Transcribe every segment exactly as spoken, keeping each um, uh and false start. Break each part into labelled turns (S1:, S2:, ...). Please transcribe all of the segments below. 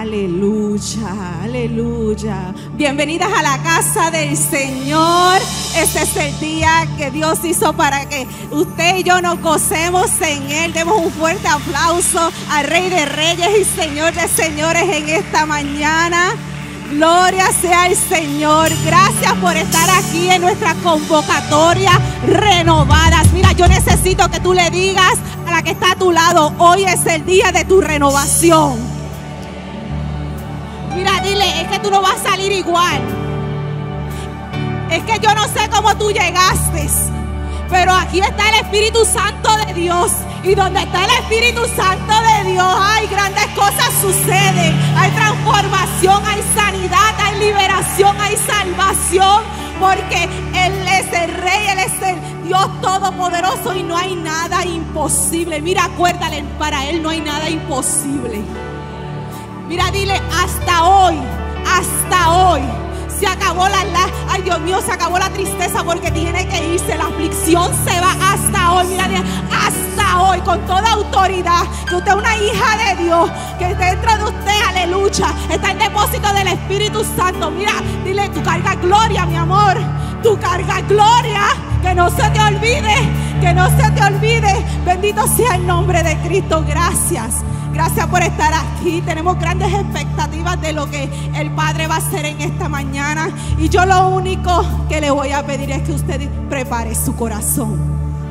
S1: Aleluya, aleluya. Bienvenidas a la casa del Señor. Este es el día que Dios hizo para que usted y yo nos gocemos en Él. Demos un fuerte aplauso al Rey de Reyes y Señor de Señores en esta mañana. Gloria sea al Señor. Gracias por estar aquí en nuestra convocatoria renovadas. Mira, yo necesito que tú le digas a la que está a tu lado: hoy es el día de tu renovación. Mira, dile, es que tú no vas a salir igual. Es que yo no sé cómo tú llegaste, pero aquí está el Espíritu Santo de Dios. Y donde está el Espíritu Santo de Dios, hay grandes cosas suceden. Hay transformación, hay sanidad, hay liberación, hay salvación. Porque Él es el Rey, Él es el Dios Todopoderoso y no hay nada imposible. Mira, acuérdale, para Él no hay nada imposible. Mira, dile, hasta hoy, hasta hoy se acabó la, la, ay Dios mío, se acabó la tristeza porque tiene que irse, la aflicción se va hasta hoy. Mira, dile, hasta hoy, con toda autoridad, que usted es una hija de Dios, que dentro de usted, aleluya, está el depósito del Espíritu Santo. Mira, dile, tú cargas gloria, mi amor, tú cargas gloria, que no se te olvide, que no se te olvide. Bendito sea el nombre de Cristo. Gracias. Gracias por estar aquí. Tenemos grandes expectativas de lo que el Padre va a hacer en esta mañana. Y yo lo único que le voy a pedir es que usted prepare su corazón.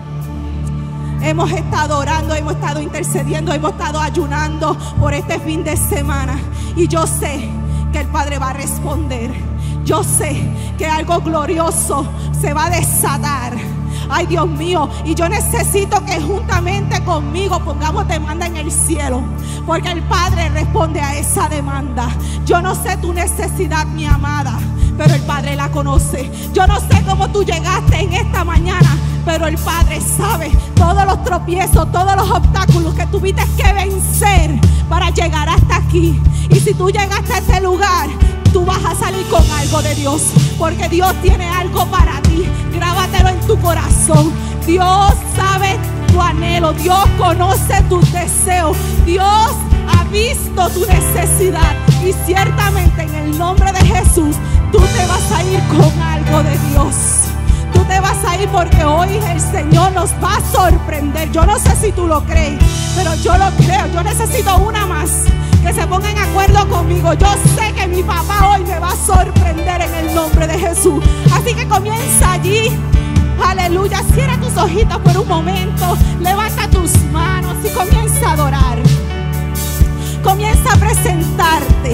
S1: Hemos estado orando, hemos estado intercediendo, hemos estado ayunando por este fin de semana. Y yo sé que el Padre va a responder. Yo sé que algo glorioso se va a desatar. Ay, Dios mío, y yo necesito que juntamente conmigo pongamos demanda en el cielo, porque el Padre responde a esa demanda. Yo no sé tu necesidad, mi amada, pero el Padre la conoce. Yo no sé cómo tú llegaste en esta mañana, pero el Padre sabe todos los tropiezos, todos los obstáculos que tuviste que vencer para llegar hasta aquí. Y si tú llegaste a este lugar, tú vas a salir con algo de Dios, porque Dios tiene algo para ti. Grábatelo en tu corazón. Dios sabe tu anhelo, Dios conoce tus deseos, Dios ha visto tu necesidad. Y ciertamente en el nombre de Jesús, tú te vas a ir con algo de Dios. Tú te vas a ir porque hoy el Señor nos va a sorprender. Yo no sé si tú lo crees, pero yo lo creo. Yo necesito una más, que se pongan de acuerdo conmigo. Yo sé que mi papá hoy me va a sorprender en el nombre de Jesús. Así que comienza allí. Aleluya. Cierra tus ojitos por un momento. Levanta tus manos y comienza a adorar. Comienza a presentarte.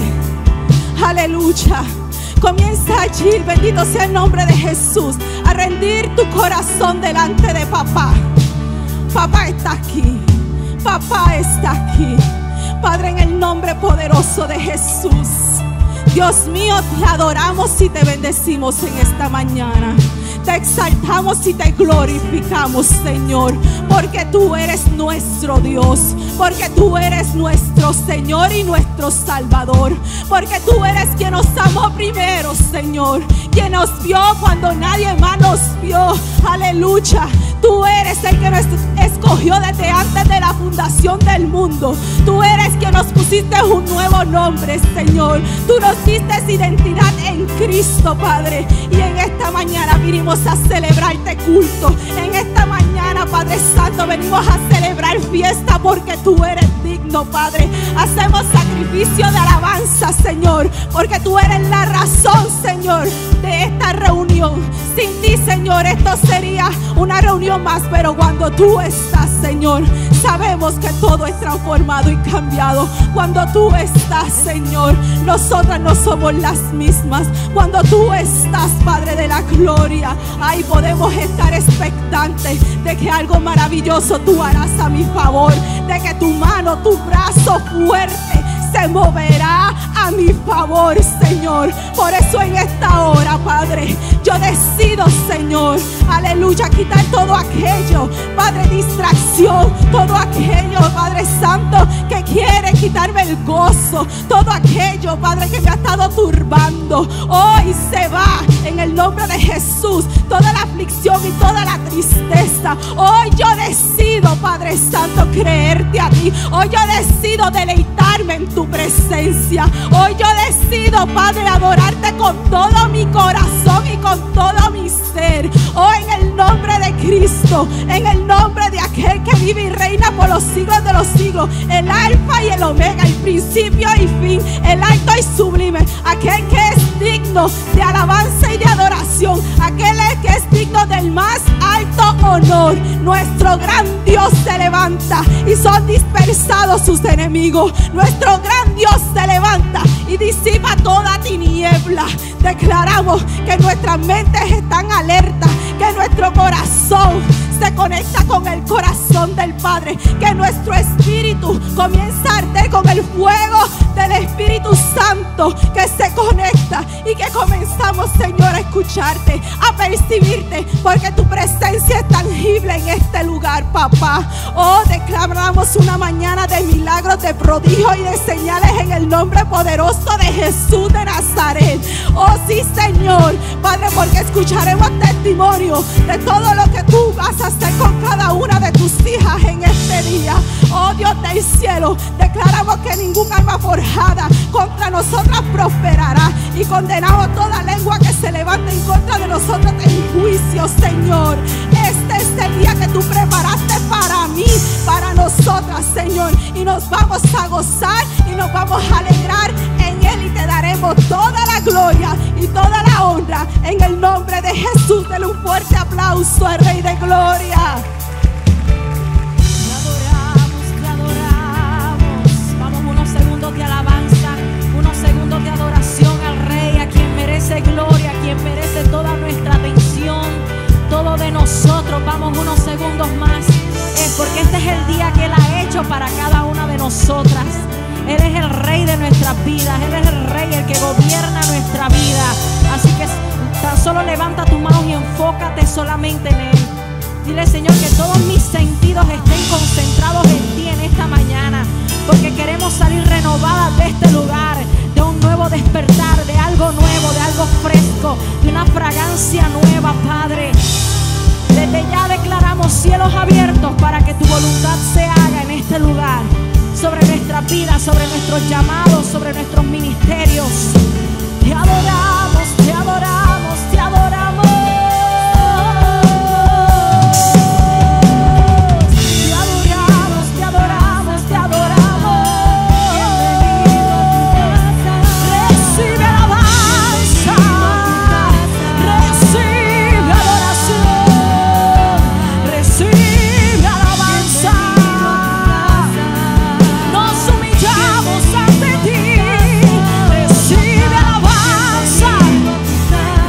S1: Aleluya. Comienza allí, bendito sea el nombre de Jesús, a rendir tu corazón delante de papá. Papá está aquí. Papá está aquí. Padre, en el nombre poderoso de Jesús, Dios mío, te adoramos y te bendecimos en esta mañana. Te exaltamos y te glorificamos, Señor, porque tú eres nuestro Dios, porque tú eres nuestro Señor y nuestro Salvador, porque tú eres quien nos amó primero, Señor, quien nos vio cuando nadie más nos vio. Aleluya. Tú eres el que nos escogió desde antes de la fundación del mundo. Tú eres quien nos pusiste un nuevo nombre, Señor. Tú nos diste identidad en Cristo, Padre. Y en esta mañana vinimos a celebrarte culto. En esta mañana, Padre Santo, venimos a celebrar fiesta porque tú eres digno, Padre. Hacemos sacrificio de alabanza, Señor, porque tú eres la razón, Señor, de esta reunión. Sin ti, Señor, esto sería una reunión más, pero cuando tú estás, Señor, sabemos que todo es transformado y cambiado. Cuando tú estás, Señor, nosotras no somos las mismas. Cuando tú estás, Padre de la gloria, ahí podemos estar expectantes de que algo maravilloso tú harás a mi favor, de que tu mano, tu brazo fuerte se moverá a mi favor, Señor. Por eso en esta hora, Padre, yo decido, Señor, aleluya, quitar todo aquello, Padre, distracción, todo aquello, Padre Santo, que quiere quitarme el gozo, todo aquello, Padre, que me ha estado turbando. Hoy se va en el nombre de Jesús toda la aflicción y toda la tristeza. Hoy yo decido decido, Padre Santo, creerte a ti. Hoy yo decido deleitarme en tu presencia. Hoy yo decido, Padre, adorarte con todo mi corazón y con todo mi ser. Oh, en el nombre de Cristo, en el nombre de aquel que vive y reina por los siglos de los siglos, el alfa y el omega, el principio y fin, el alto y sublime, aquel que es digno de alabanza y de adoración, aquel que es digno del más alto honor. Nuestro gran Dios se levanta y son dispersados sus enemigos. Nuestro gran Dios se levanta y disipa toda tiniebla. Declaramos que nuestras mentes están alertas, que nuestro corazón se conecta con el corazón del Padre, que nuestro espíritu comienza a arder con el fuego del Espíritu Santo, que se conecta y que comenzamos, Señor, a escucharte, a percibirte, porque tu presencia es tangible en este lugar, papá. Oh, declaramos una mañana de milagros, de prodigios y de señales en el nombre poderoso de Jesús de Nazaret. Oh, sí, Señor, Padre, porque escucharemos testimonio de todo lo que tú vas a hacer con cada una de tus hijas en este día. Oh, Dios del cielo, declaramos que ningún arma forjada contra nosotras prosperará y condenamos toda lengua que se levante en contra de nosotros en juicio, Señor. Este es el día que tú preparaste para mí, para nosotras, Señor, y nos vamos a gozar y nos vamos a alegrar en Él y te daremos toda la gloria y toda la honra en el nombre de Jesús. Dale un fuerte aplauso al Rey de Gloria.
S2: De alabanza, unos segundos de adoración al Rey, a quien merece gloria, a quien merece toda nuestra atención, todo de nosotros. Vamos unos segundos más, es porque este es el día que Él ha hecho para cada una de nosotras. Él es el Rey de nuestras vidas, Él es el Rey, el que gobierna nuestra vida. Así que tan solo levanta tu mano y enfócate solamente en Él. Dile, Señor, que todos mis sentidos estén concentrados en ti en esta mañana, porque queremos salir renovadas de este lugar, de un nuevo despertar, de algo nuevo, de algo fresco, de una fragancia nueva, Padre. Desde ya declaramos cielos abiertos para que tu voluntad se haga en este lugar, sobre nuestras vidas, sobre nuestros llamados, sobre nuestros ministerios. Te adoramos, te adoramos, te adoramos.
S3: Recibe alabanza.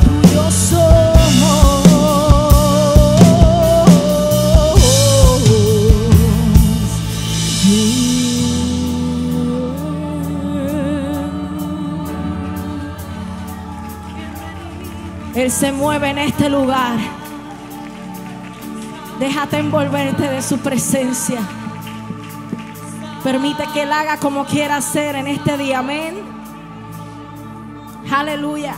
S2: tuyo somos. Él se mueve en este lugar. Déjate envolverte de su presencia. Permite que Él haga como quiera hacer en este día. Amén. Aleluya.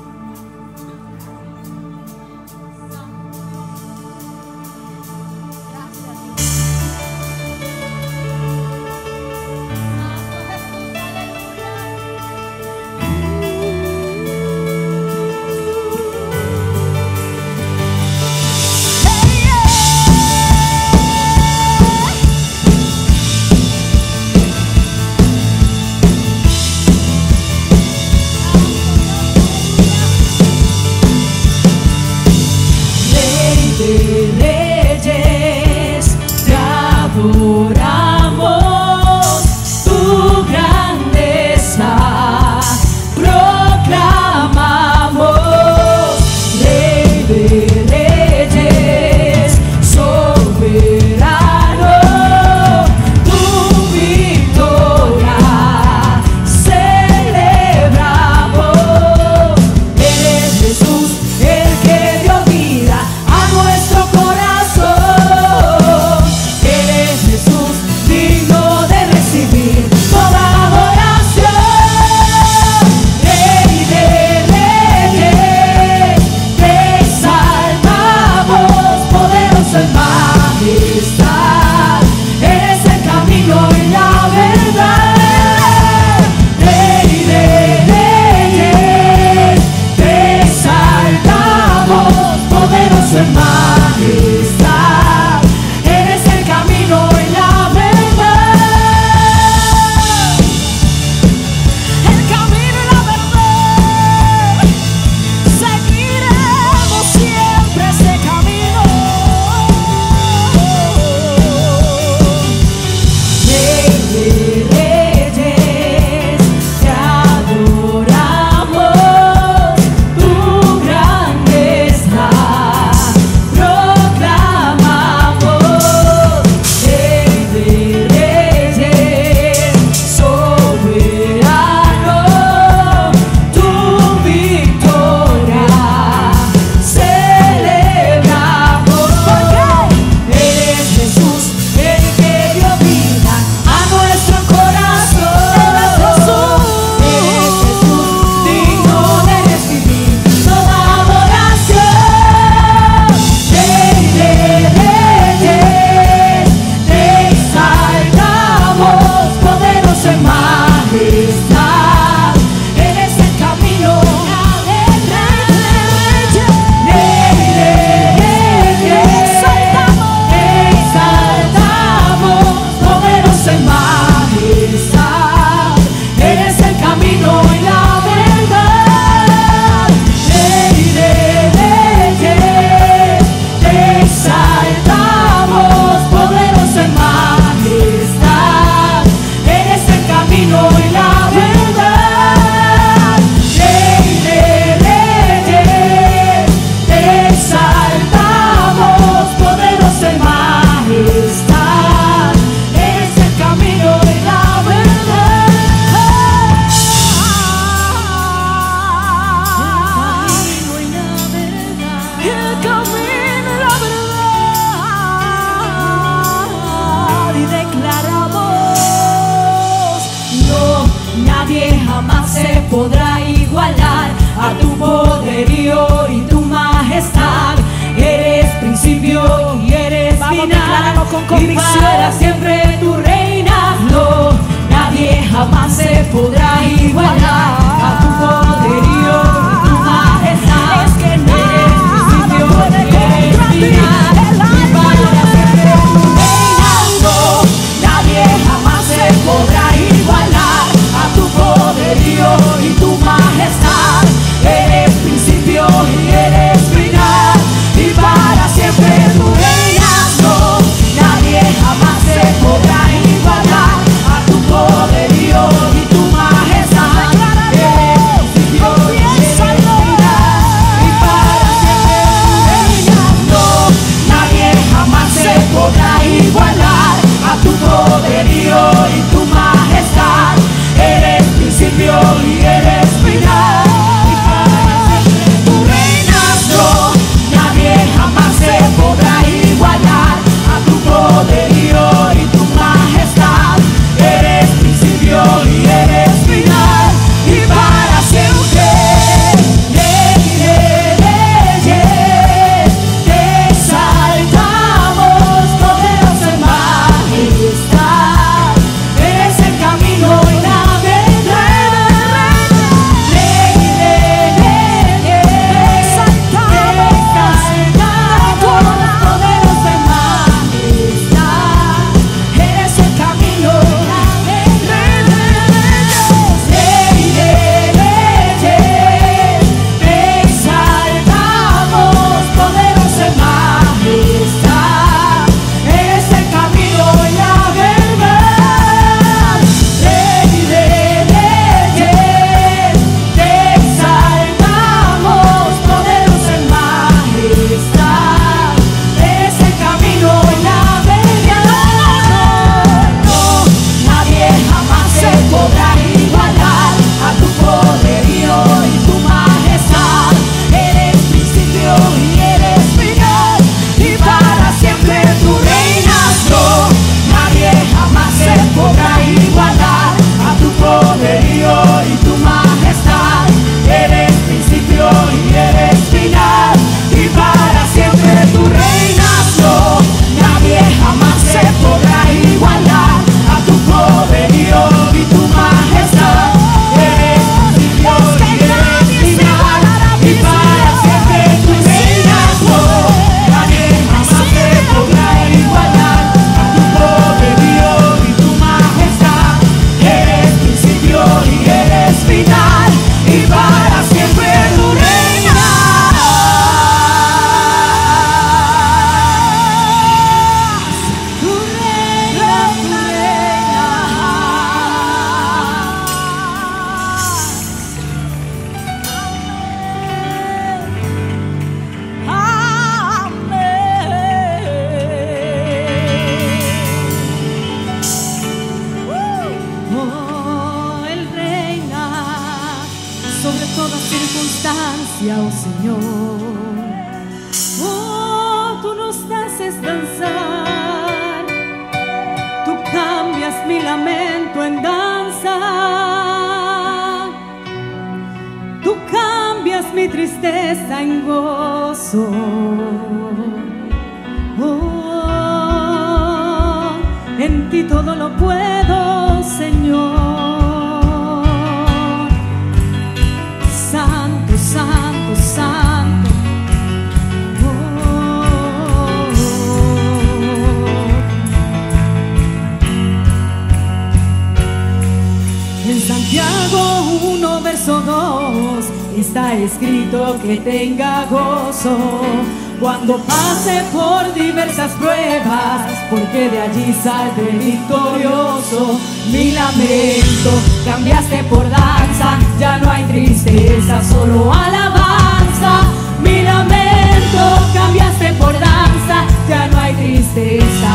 S3: podrá igualar a tu poderío y tu majestad. Eres principio y eres
S2: Vamos,
S3: final,
S2: con
S3: y
S2: convicción.
S3: para siempre tú reinas. No, nadie jamás se podrá igualar a tu poderío y tu majestad.
S2: Es que
S3: eres
S2: nada
S3: principio
S2: puede
S3: y eres
S2: contra ti.
S3: final,
S2: El
S3: y
S2: alma
S3: para
S2: de
S3: siempre tú reinas. No, nadie jamás se podrá igualar a tu poderío y tu majestad. Eres principio y eres final, y para siempre tú reinas. No, nadie jamás se podrá igualar a tu poderío y tu majestad. Señor. Oh, tú nos haces danzar, tú cambias mi lamento en danza, tú cambias mi tristeza en gozo. Oh, en ti todo lo puedo, Señor. Santo, santo, santo. Oh, en Santiago uno verso dos está escrito que tenga gozo cuando pase por diversas pruebas, porque de allí saldré victorioso. Mi lamento cambiaste por danza, ya no hay tristeza, solo alabanza. Mi lamento cambiaste por danza, ya no hay tristeza.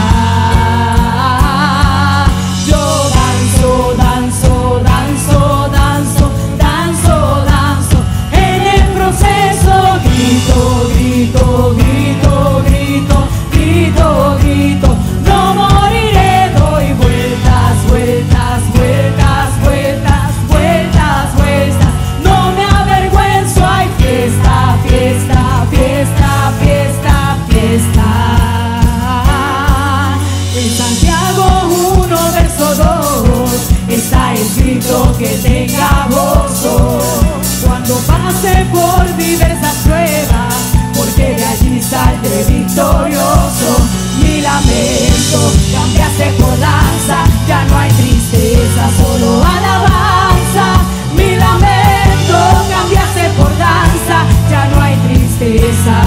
S3: Yo danzo, danzo, danzo, danzo, danzo, danzo. En el proceso grito, grito, grito, grito, grito, grito. No moriré, doy vueltas, vueltas, vueltas, vueltas, vueltas, vueltas. No me avergüenzo, hay fiesta, fiesta, fiesta, fiesta, fiesta. En Santiago uno verso dos está escrito que tenga gozo cuando pase por diversas pruebas, porque de allí saldré victorioso. Mi lamento cambiaste por danza, ya no hay tristeza, solo alabanza. Mi lamento cambiaste por danza, ya no hay tristeza.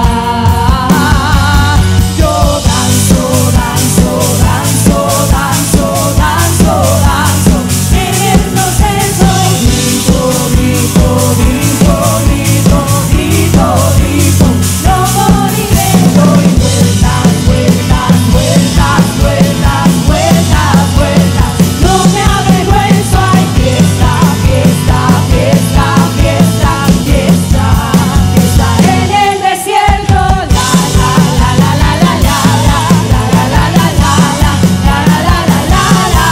S3: Yo danzo, danzo, danzo, danzo, danzo, danzo. En el proceso grito, grito, grito, grito, grito, grito. No moriré, doy vueltas, vueltas, vueltas, vueltas, vueltas, vueltas. No me avergüenzo, hay fiesta, fiesta, fiesta, fiesta, fiesta, fiesta. En el desierto, la la la la la la la la la la la la la la la la la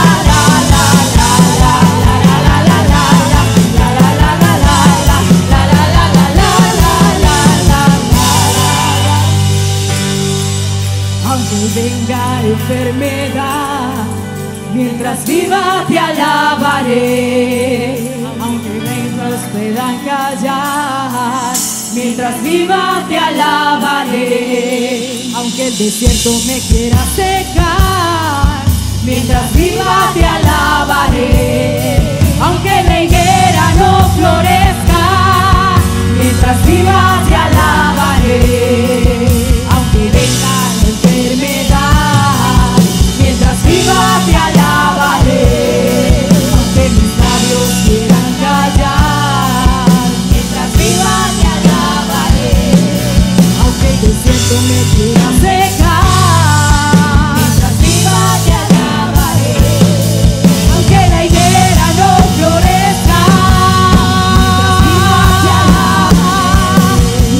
S3: aunque venga enfermedad, mientras viva te alabaré. Aunque vengas puedan callar, mientras viva te alabaré. Aunque el desierto me quiera secar, mientras viva te alabaré. Aunque la higuera no florezca, mientras viva te alabaré. Aunque venga la enfermedad, mientras viva te alabaré. Aunque mis labios quieran callar, mientras viva te alabaré. Aunque el desierto me quiera secar, mientras viva te alabaré. Aunque la higuera no florezca, mientras viva te alabaré.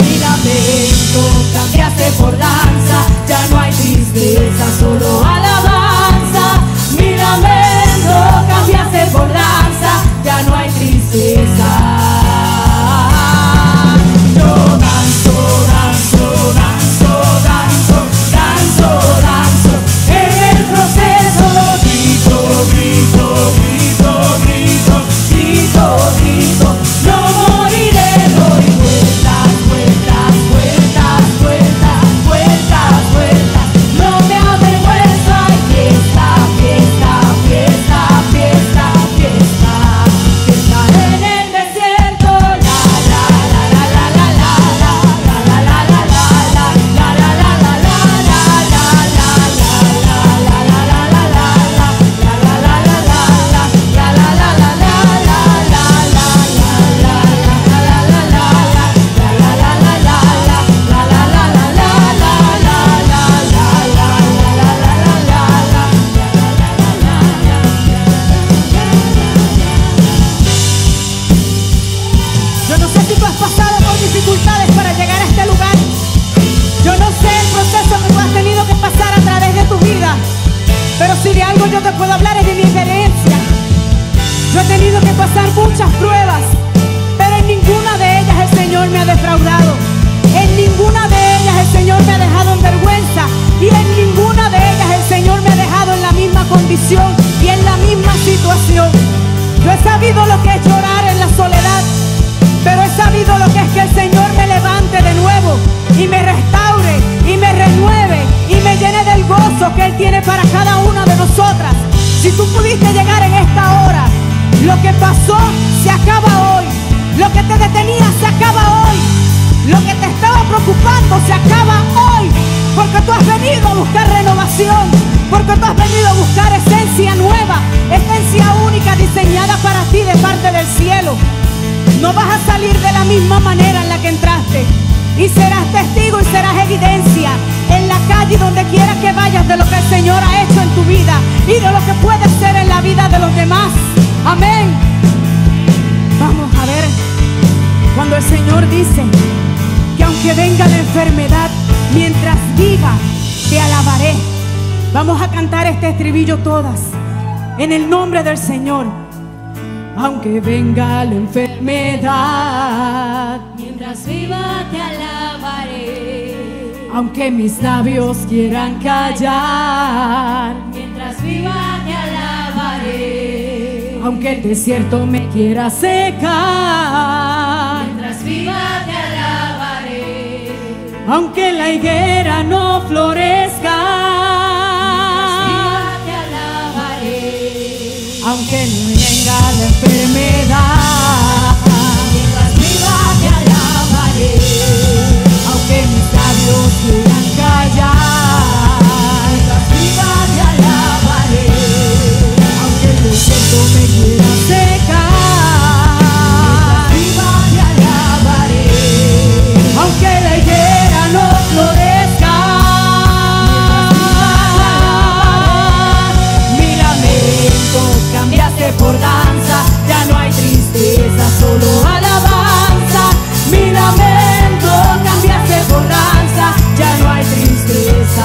S3: que tú has venido a buscar es esencia nueva, esencia única diseñada para ti de parte del cielo. No vas a salir de la misma manera en la que entraste. Y serás testigo y serás evidencia en la calle, donde quiera que vayas, de lo que el Señor ha hecho en tu vida y de lo que puede ser en la vida de los demás. Amén. Vamos a ver, cuando el Señor dice que aunque venga la enfermedad, mientras viva te alabaré. Vamos a cantar este estribillo todas en el nombre del Señor. Aunque venga la enfermedad,
S2: mientras viva te alabaré.
S3: Aunque mis labios quieran callar,
S2: mientras viva te alabaré.
S3: Aunque el desierto me quiera secar,
S2: mientras viva te alabaré.
S3: Aunque la higuera no florezca,
S2: mientras viva te alabaré.
S3: Aunque no venga la enfermedad,
S2: mientras viva te alabaré.
S3: aunque mis labios quieran callar,
S2: mientras viva te alabaré.
S3: aunque el desierto me quiera secar,
S2: Viva te alabaré.
S3: aunque la higuera no florezca, mi lamento cambiaste por danza, ya no hay tristeza, solo alabanza. Mi lamento cambiaste por danza, ya no hay tristeza.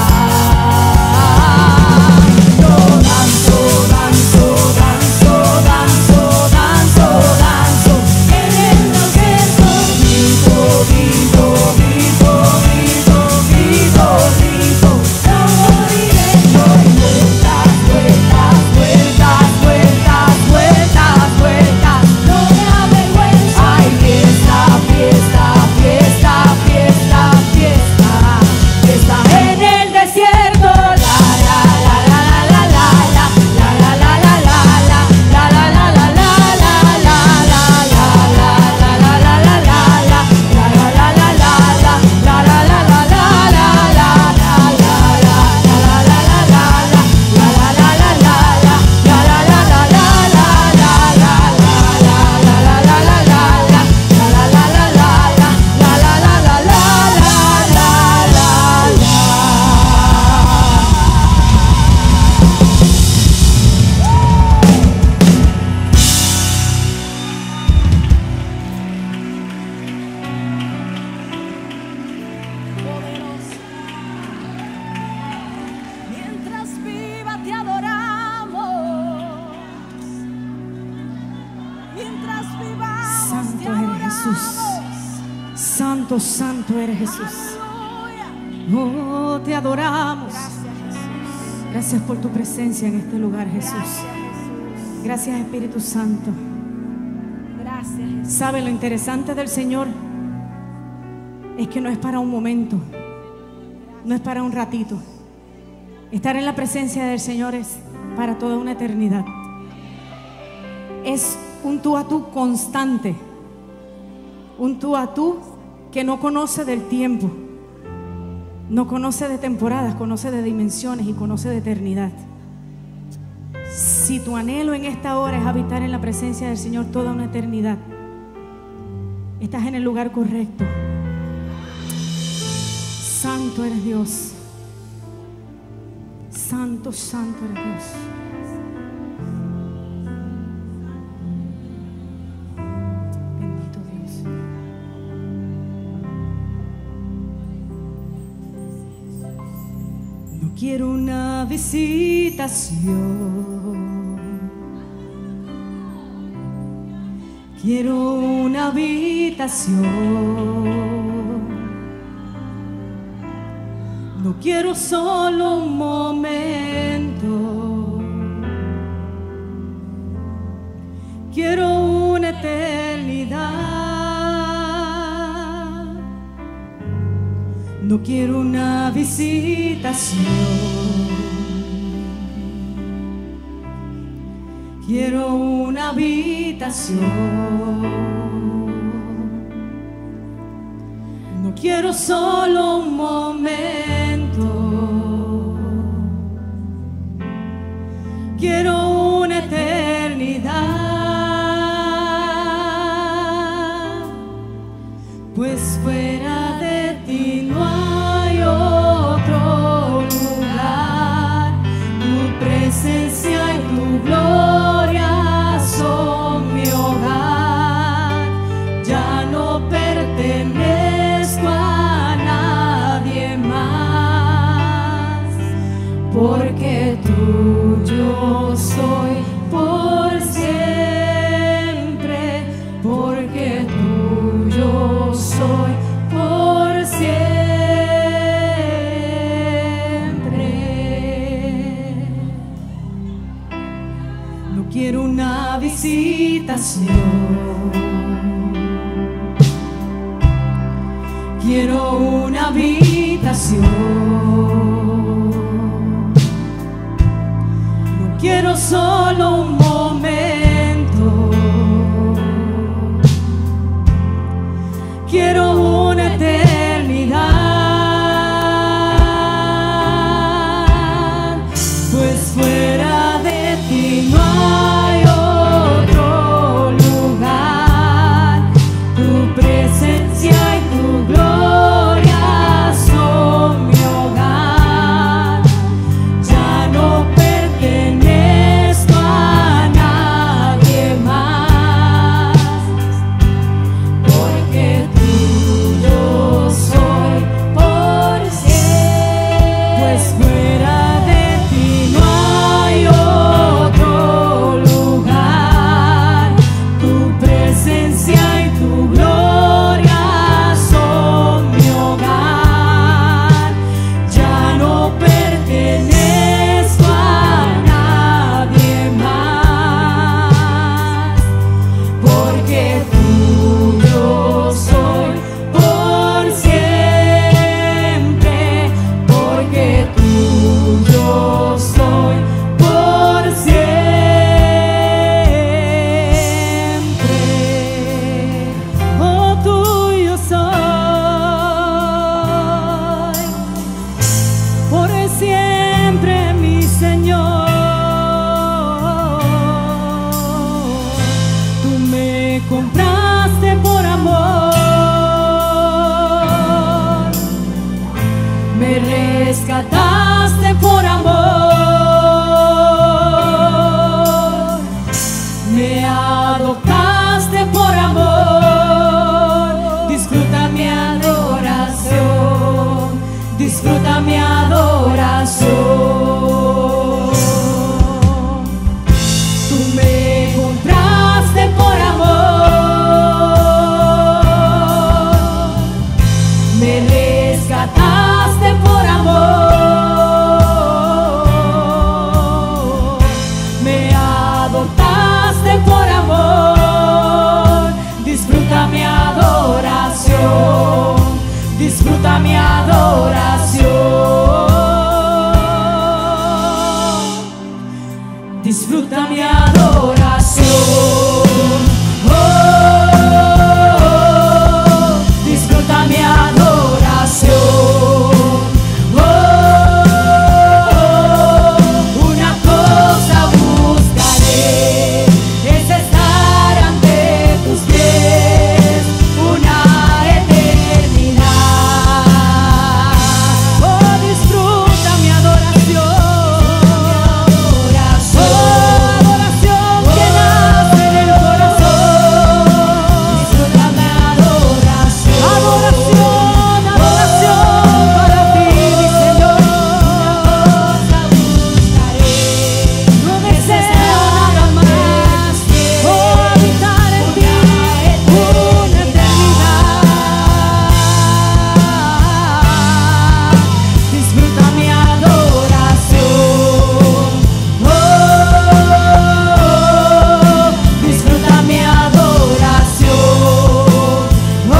S3: Yo danzo, danzo, danzo, danzo, danzo, danzo en el desierto. Vivo, vivo, vivo, vivo, vivo, vivo. No moriré. Doy vueltas, vueltas, vueltas, vueltas, vueltas, vueltas.
S2: No me avergüenzo.
S3: Ay, fiesta, fiesta, fiesta, fiesta, fiesta, fiesta en el desierto. La la la la la la la la la la la la la la la la la la la
S2: Mientras viva te adoramos. Mientras vivamos te
S3: Santo eres
S2: adoramos.
S3: Jesús. Santo, santo eres Jesús.
S2: Aleluya.
S3: Oh, te adoramos.
S2: Gracias, Jesús.
S3: Gracias por tu presencia en este lugar, Jesús.
S2: Gracias, Jesús.
S3: Gracias, Espíritu Santo.
S2: Gracias, Jesús.
S3: ¿Sabe lo interesante del Señor? Es que no es para un momento, no es para un ratito. Estar en la presencia del Señor es para toda una eternidad. Es un tú a tú constante, un tú a tú que no conoce del tiempo, no conoce de temporadas, conoce de dimensiones y conoce de eternidad. Si tu anhelo en esta hora es habitar en la presencia del Señor toda una eternidad, estás en el lugar correcto. Santo eres Dios. Santo, santo eres Dios. Bendito Dios. No quiero una visitación, quiero una habitación. No quiero solo un momento, quiero una eternidad. No quiero una visitación, quiero una habitación. No quiero solo un momento, quiero una eternidad, pues fuera de ti no hay otro lugar. Tu presencia y tu gloria son mi hogar. Ya no pertenezco a nadie más, porque tuyo soy por siempre, porque tuyo soy por siempre. No quiero una visitación, quiero una habitación. Quiero solo un momento, quiero una eternidad, pues fuera de ti no hay otro lugar. Tu presencia y tu gloria son mi hogar. Ya no pertenezco a nadie más, porque tuyo soy por siempre, pues fuera de ti no hay otro lugar. Tu presencia y tu gloria son mi hogar. Ya no pertenezco a nadie más, porque tuyo soy por siempre, porque tuyo soy por siempre. Oh, tuyo soy por siempre, mi Señor. Tú me compraste por amor, me rescataste por amor, me adoptaste por amor. Disfruta mi adoración, disfruta mi adoración. Tú me compraste por amor, me rescataste por amor, me adoptaste por amor. Disfruta mi adoración, disfruta mi adoración, disfruta mi adoración. Oh, disfruta mi adoración. Oh, una cosa buscaré, es estar ante tus pies una eternidad. Oh, disfruta mi adoración. Oh, adoración que nace del corazón. Disfruta mi adoración. Adoración, adoración para ti, mi Señor. Una cosa buscaré, no deseo nada más. Oh, habitar en ti una eternidad. Disfruta mi adoración. Oh, disfruta mi adoración. Oh,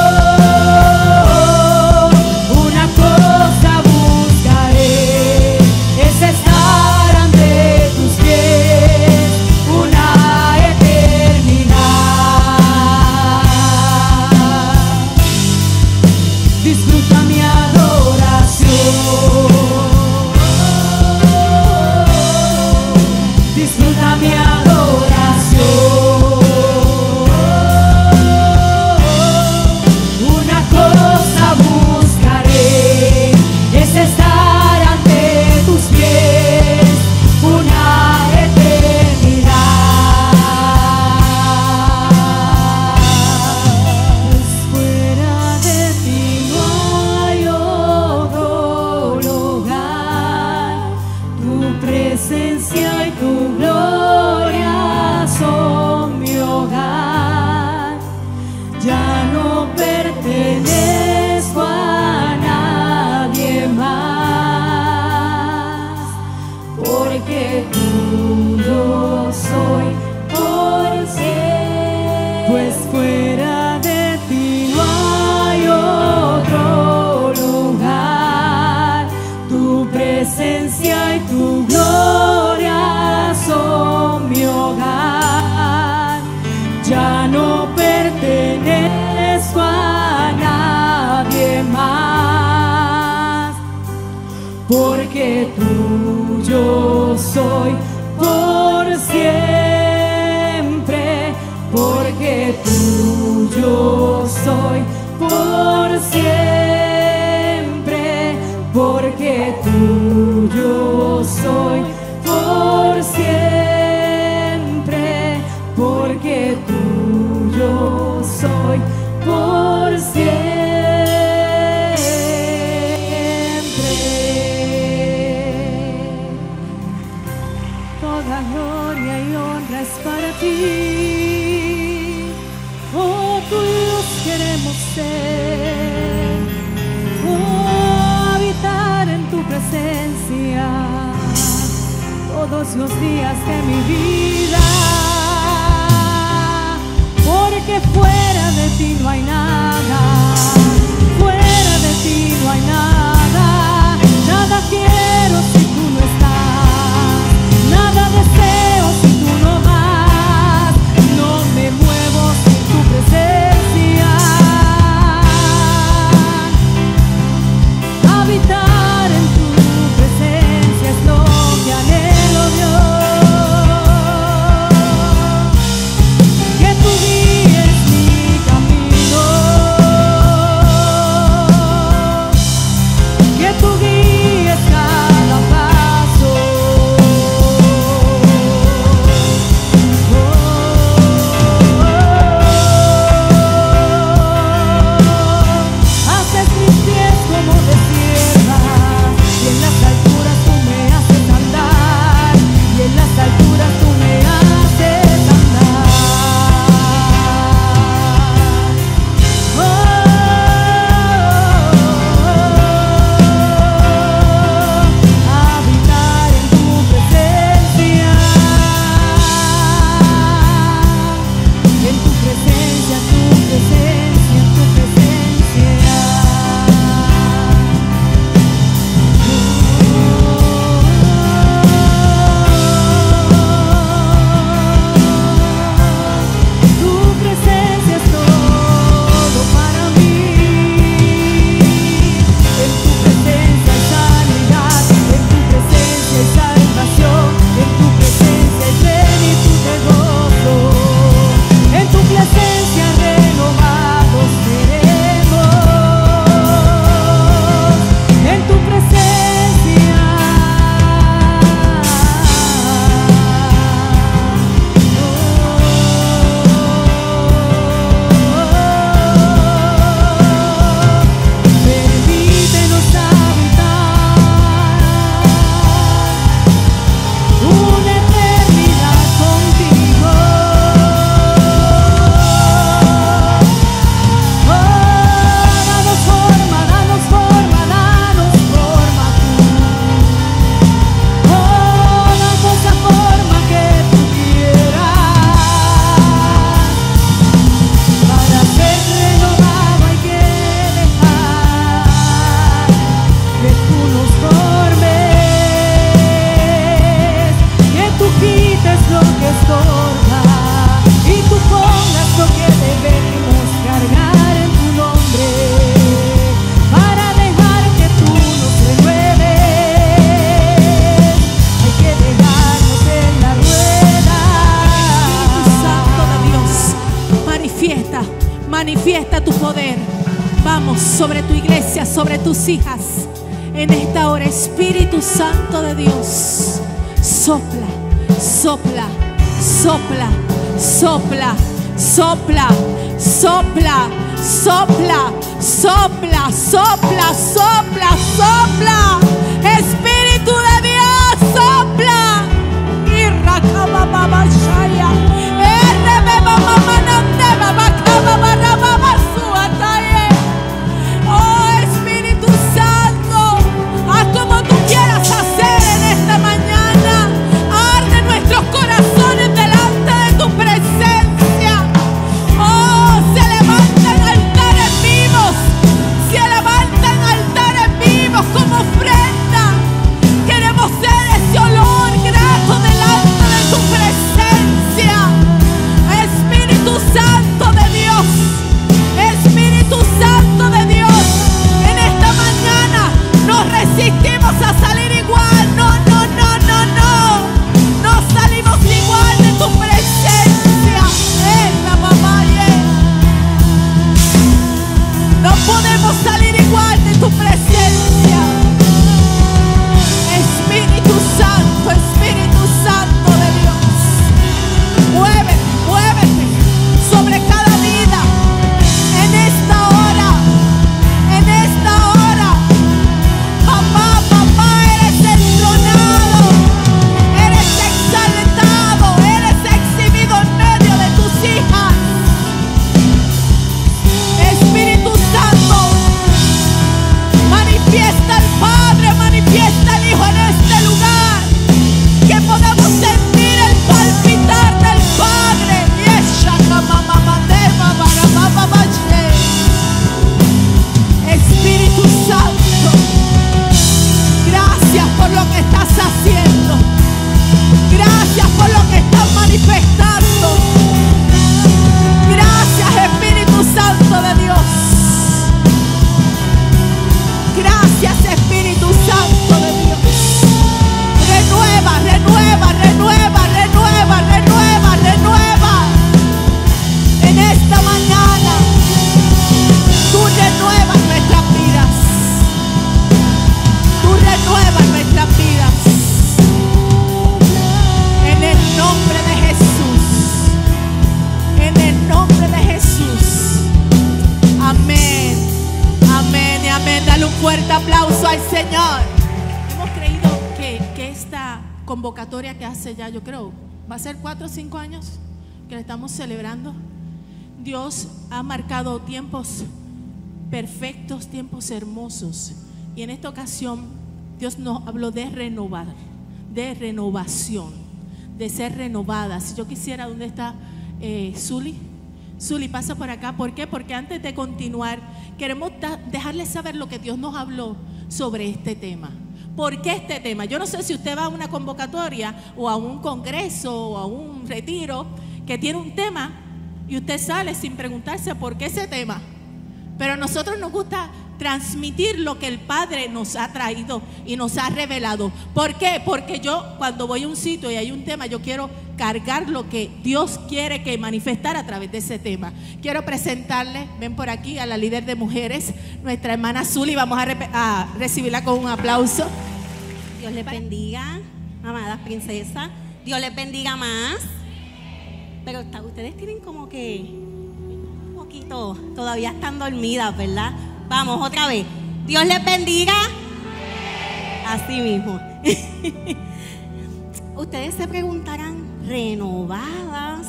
S3: una cosa buscaré, es estar ante tus pies una eternidad. Disfruta mi adoración. porque tuyo soy por siempre, porque tuyo soy por siempre, porque tuyo soy por siempre, porque tuyo soy por siempre. Toda gloria y honra es para ti. Oh, tu luz queremos ser. Oh, habitar en tu presencia todos los días de mi vida. Porque fuera de ti no hay nada, fuera de ti no hay nada, nada quiero si tú no estás, nada deseo si tú no vas, no me muevo sin tu presencia. Habitar en tu presencia es lo que anhelo, Dios.
S1: Manifiesta tu poder, vamos, sobre tu iglesia, sobre tus hijas. En esta hora, Espíritu Santo de Dios, sopla, sopla, sopla, sopla, sopla, sopla, sopla, sopla, sopla, sopla, sopla. Espíritu de Dios, sopla. Irrakabababashaya, errebebamamanandebabakababarababazuataye. Oh Espíritu Santo, haz como tú quieras hacer en esta mañana. Arde nuestros corazones delante de tu presencia. Oh, se levantan altares vivos, se levantan darle un fuerte aplauso al Señor.
S2: Hemos creído que, que esta convocatoria que hace ya, yo creo, va a ser cuatro o cinco años que la estamos celebrando. Dios ha marcado tiempos perfectos, tiempos hermosos. Y en esta ocasión Dios nos habló de renovar, de renovación, de ser renovadas. Si yo quisiera, ¿dónde está eh, Zuli? Zuli, pasa por acá. ¿Por qué? Porque antes de continuar, queremos dejarles saber lo que Dios nos habló sobre este tema. ¿Por qué este tema? Yo no sé si usted va a una convocatoria o a un congreso o a un retiro que tiene un tema y usted sale sin preguntarse por qué ese tema. Pero a nosotros nos gusta transmitir lo que el Padre nos ha traído y nos ha revelado. ¿Por qué? Porque yo cuando voy a un sitio y hay un tema, yo quiero cargar lo que Dios quiere que manifestar a través de ese tema. Quiero presentarle, ven por aquí, a la líder de mujeres, nuestra hermana Zuli. Vamos a, a recibirla con un aplauso.
S4: Dios les bendiga, amadas princesas. Dios les bendiga más. Pero está, ustedes tienen como que un poquito, todavía están dormidas, ¿verdad? Vamos, otra vez. Dios les bendiga. Así mismo. Ustedes se preguntarán, renovadas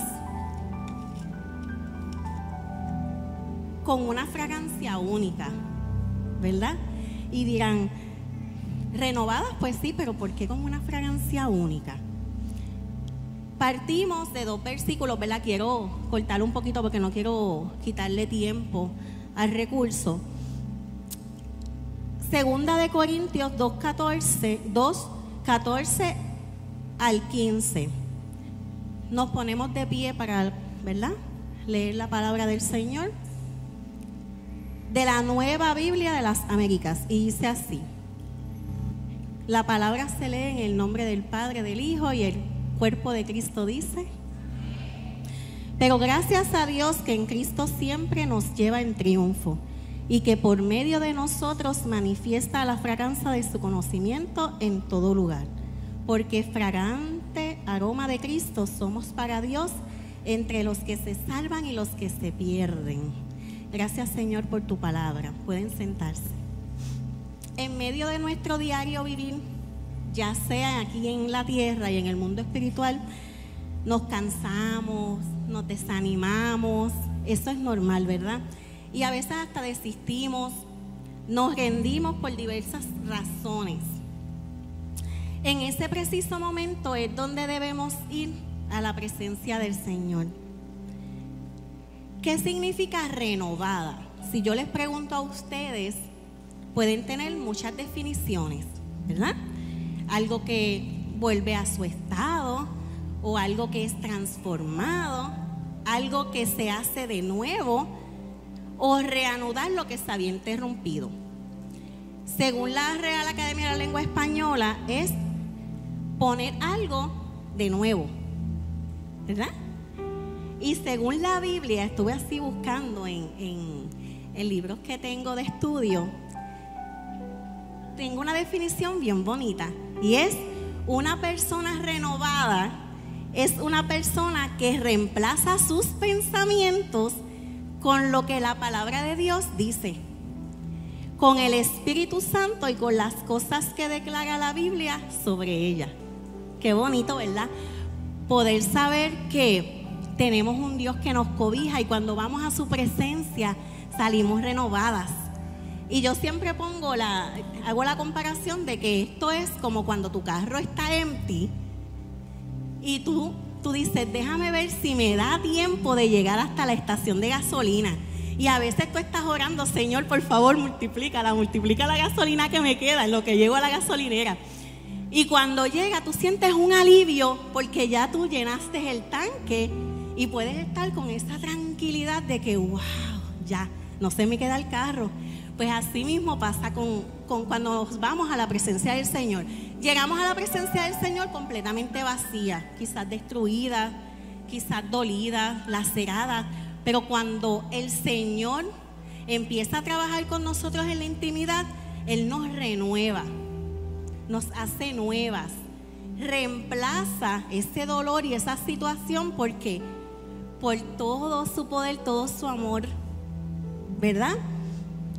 S4: con una fragancia única, ¿verdad? Y dirán, renovadas, pues sí, pero ¿por qué con una fragancia única? Partimos de dos versículos, ¿verdad? Quiero cortarlo un poquito porque no quiero quitarle tiempo al recurso. Segunda de Corintios dos, catorce, dos, catorce al quince. Nos ponemos de pie para, ¿verdad?, leer la palabra del Señor de la Nueva Biblia de las Américas. Y dice así: la palabra se lee en el nombre del Padre, del Hijo y el cuerpo de Cristo dice: pero gracias a Dios que en Cristo siempre nos lleva en triunfo y que por medio de nosotros manifiesta la fragancia de su conocimiento en todo lugar. Porque fragante aroma de Cristo somos para Dios entre los que se salvan y los que se pierden. Gracias, Señor, por tu palabra. Pueden sentarse. En medio de nuestro diario vivir, ya sea aquí en la tierra y en el mundo espiritual, nos cansamos, nos desanimamos. Eso es normal, ¿verdad? Y a veces hasta desistimos, nos rendimos por diversas razones. En ese preciso momento es donde debemos ir a la presencia del Señor. ¿Qué significa renovada? Si yo les pregunto a ustedes, pueden tener muchas definiciones, ¿verdad? Algo que vuelve a su estado, o algo que es transformado, algo que se hace de nuevo, o reanudar lo que se había interrumpido. Según la Real Academia de la Lengua Española, es poner algo de nuevo, ¿verdad? Y según la Biblia, estuve así buscando en, en, en libros que tengo de estudio, tengo una definición bien bonita, y es: una persona renovada es una persona que reemplaza sus pensamientos con lo que la palabra de Dios dice, con el Espíritu Santo y con las cosas que declara la Biblia sobre ella. Qué bonito, ¿verdad? Poder saber que tenemos un Dios que nos cobija y cuando vamos a su presencia salimos renovadas. Y yo siempre pongo la, hago la comparación de que esto es como cuando tu carro está empty y tú, tú dices, déjame ver si me da tiempo de llegar hasta la estación de gasolina. Y a veces tú estás orando, Señor, por favor, multiplícala, multiplica la gasolina que me queda en lo que llego a la gasolinera. Y cuando llega, tú sientes un alivio porque ya tú llenaste el tanque y puedes estar con esa tranquilidad de que, wow, ya, no se me queda el carro. Pues así mismo pasa con, con cuando nos vamos a la presencia del Señor. Llegamos a la presencia del Señor completamente vacía, quizás destruida, quizás dolida, lacerada. Pero cuando el Señor empieza a trabajar con nosotros en la intimidad, Él nos renueva, nos hace nuevas, reemplaza ese dolor y esa situación porque por todo su poder, todo su amor, ¿verdad?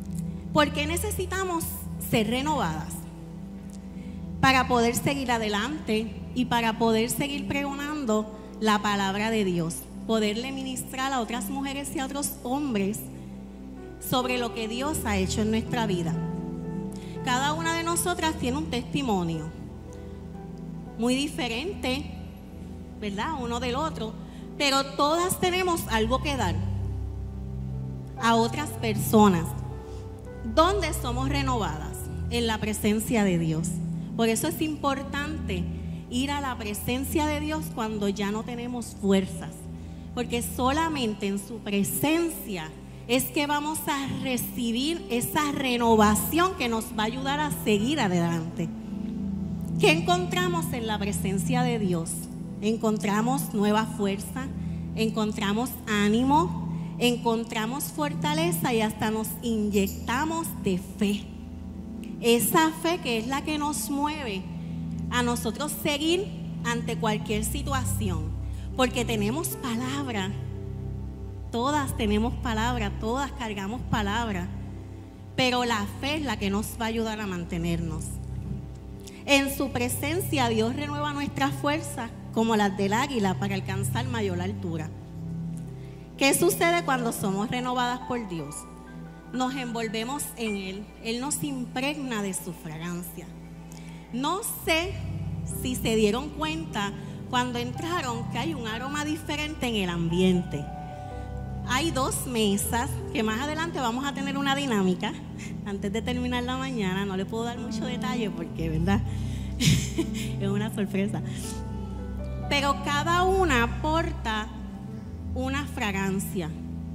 S4: ¿Por qué necesitamos ser renovadas? Para poder seguir adelante y para poder seguir pregonando la palabra de Dios, poderle ministrar a otras mujeres y a otros hombres sobre lo que Dios ha hecho en nuestra vida. Cada una de nosotras tiene un testimonio muy diferente, ¿verdad? Uno del otro, pero todas tenemos algo que dar a otras personas. ¿Dónde somos renovadas? En la presencia de Dios. Por eso es importante ir a la presencia de Dios cuando ya no tenemos fuerzas, porque solamente en su presencia es que vamos a recibir esa renovación que nos va a ayudar a seguir adelante. ¿Qué encontramos en la presencia de Dios? Encontramos nueva fuerza, encontramos ánimo, encontramos fortaleza y hasta nos inyectamos de fe. Esa fe que es la que nos mueve a nosotros seguir ante cualquier situación, porque tenemos palabra, todas tenemos palabra, todas cargamos palabra, pero la fe es la que nos va a ayudar a mantenernos. En su presencia Dios renueva nuestras fuerzas como las del águila para alcanzar mayor altura. ¿Qué sucede cuando somos renovadas por Dios? Nos envolvemos en Él, Él nos impregna de su fragancia. No sé si se dieron cuenta cuando entraron que hay un aroma diferente en el ambiente. Hay dos mesas que más adelante vamos a tener una dinámica. Antes de terminar la mañana, no le puedo dar mucho detalle porque, ¿verdad? Es una sorpresa. Pero cada una aporta una fragancia.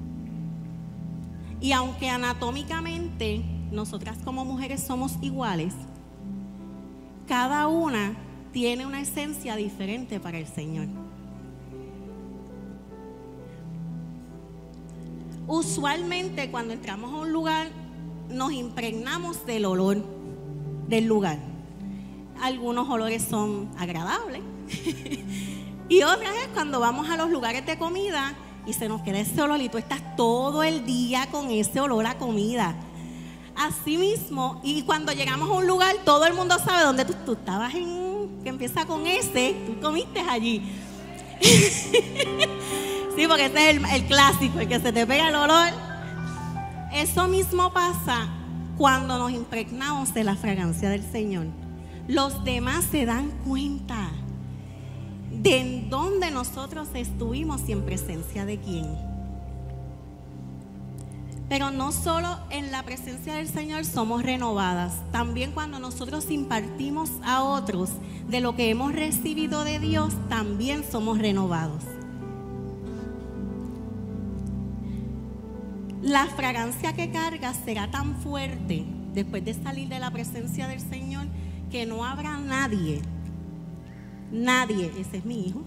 S4: Y aunque anatómicamente nosotras como mujeres somos iguales, cada una tiene una esencia diferente para el Señor. Usualmente cuando entramos a un lugar nos impregnamos del olor del lugar. Algunos olores son agradables y otras es cuando vamos a los lugares de comida y se nos queda ese olor y tú estás todo el día con ese olor a comida. Así mismo, y cuando llegamos a un lugar todo el mundo sabe dónde tú, tú estabas en, que empieza con ese, tú comiste allí. Sí, porque ese es el, el clásico, el que se te pega el olor. Eso mismo pasa cuando nos impregnamos de la fragancia del Señor. Los demás se dan cuenta de en dónde nosotros estuvimos y en presencia de quién. Pero no solo en la presencia del Señor somos renovadas, también cuando nosotros impartimos a otros de lo que hemos recibido de Dios, también somos renovados. La fragancia que cargas será tan fuerte después de salir de la presencia del Señor que no habrá nadie, nadie, ese es mi hijo,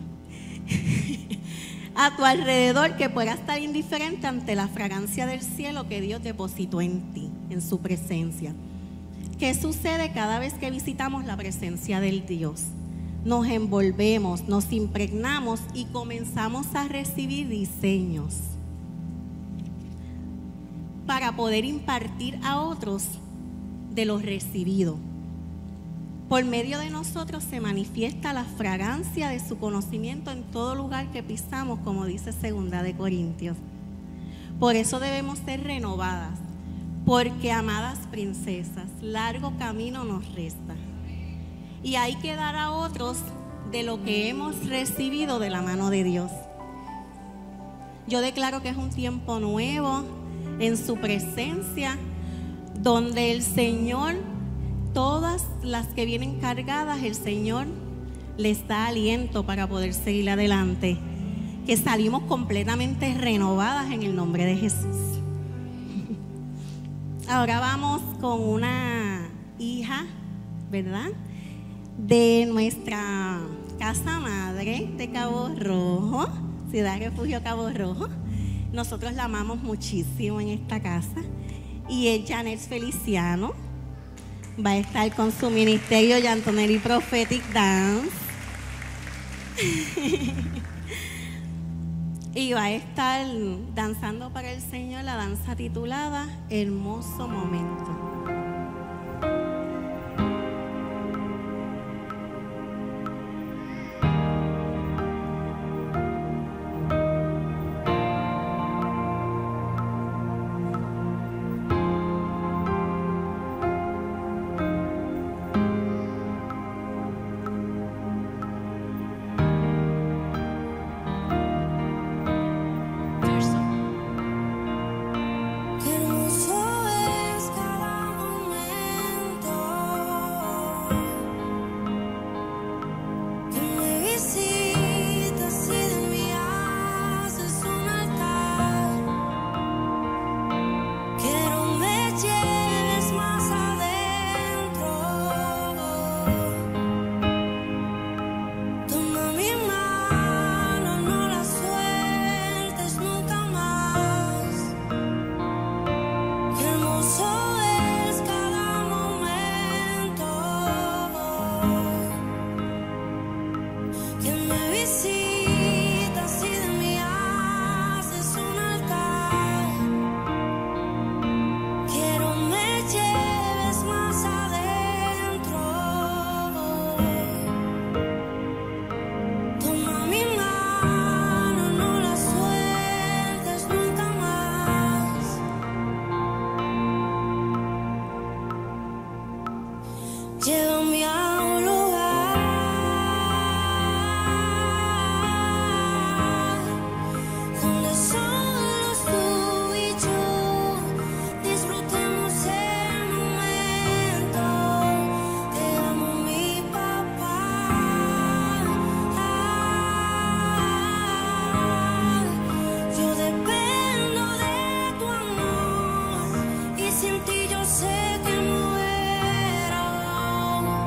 S4: a tu alrededor que pueda estar indiferente ante la fragancia del cielo que Dios depositó en ti, en su presencia. ¿Qué sucede cada vez que visitamos la presencia del Dios? Nos envolvemos, nos impregnamos y comenzamos a recibir diseños para poder impartir a otros de lo recibido. Por medio de nosotros se manifiesta la fragancia de su conocimiento en todo lugar que pisamos, como dice Segunda de Corintios. Por eso debemos ser renovadas, porque, amadas princesas, largo camino nos resta. Y hay que dar a otros de lo que hemos recibido de la mano de Dios. Yo declaro que es un tiempo nuevo en su presencia, donde el Señor, todas las que vienen cargadas, el Señor les da aliento para poder seguir adelante, que salimos completamente renovadas en el nombre de Jesús. Ahora vamos con una hija, ¿verdad?, de nuestra casa madre de Cabo Rojo, Ciudad Refugio Cabo Rojo. Nosotros la amamos muchísimo en esta casa. Y es Janet Feliciano. Va a estar con su ministerio Yantonelli Prophetic Dance. y va a estar danzando para el Señor la danza titulada Hermoso Momento.
S5: Llévame a un lugar donde solo tú y yo disfrutemos el momento. Te amo, mi papá. Yo dependo de tu amor y sin ti yo sé que muero.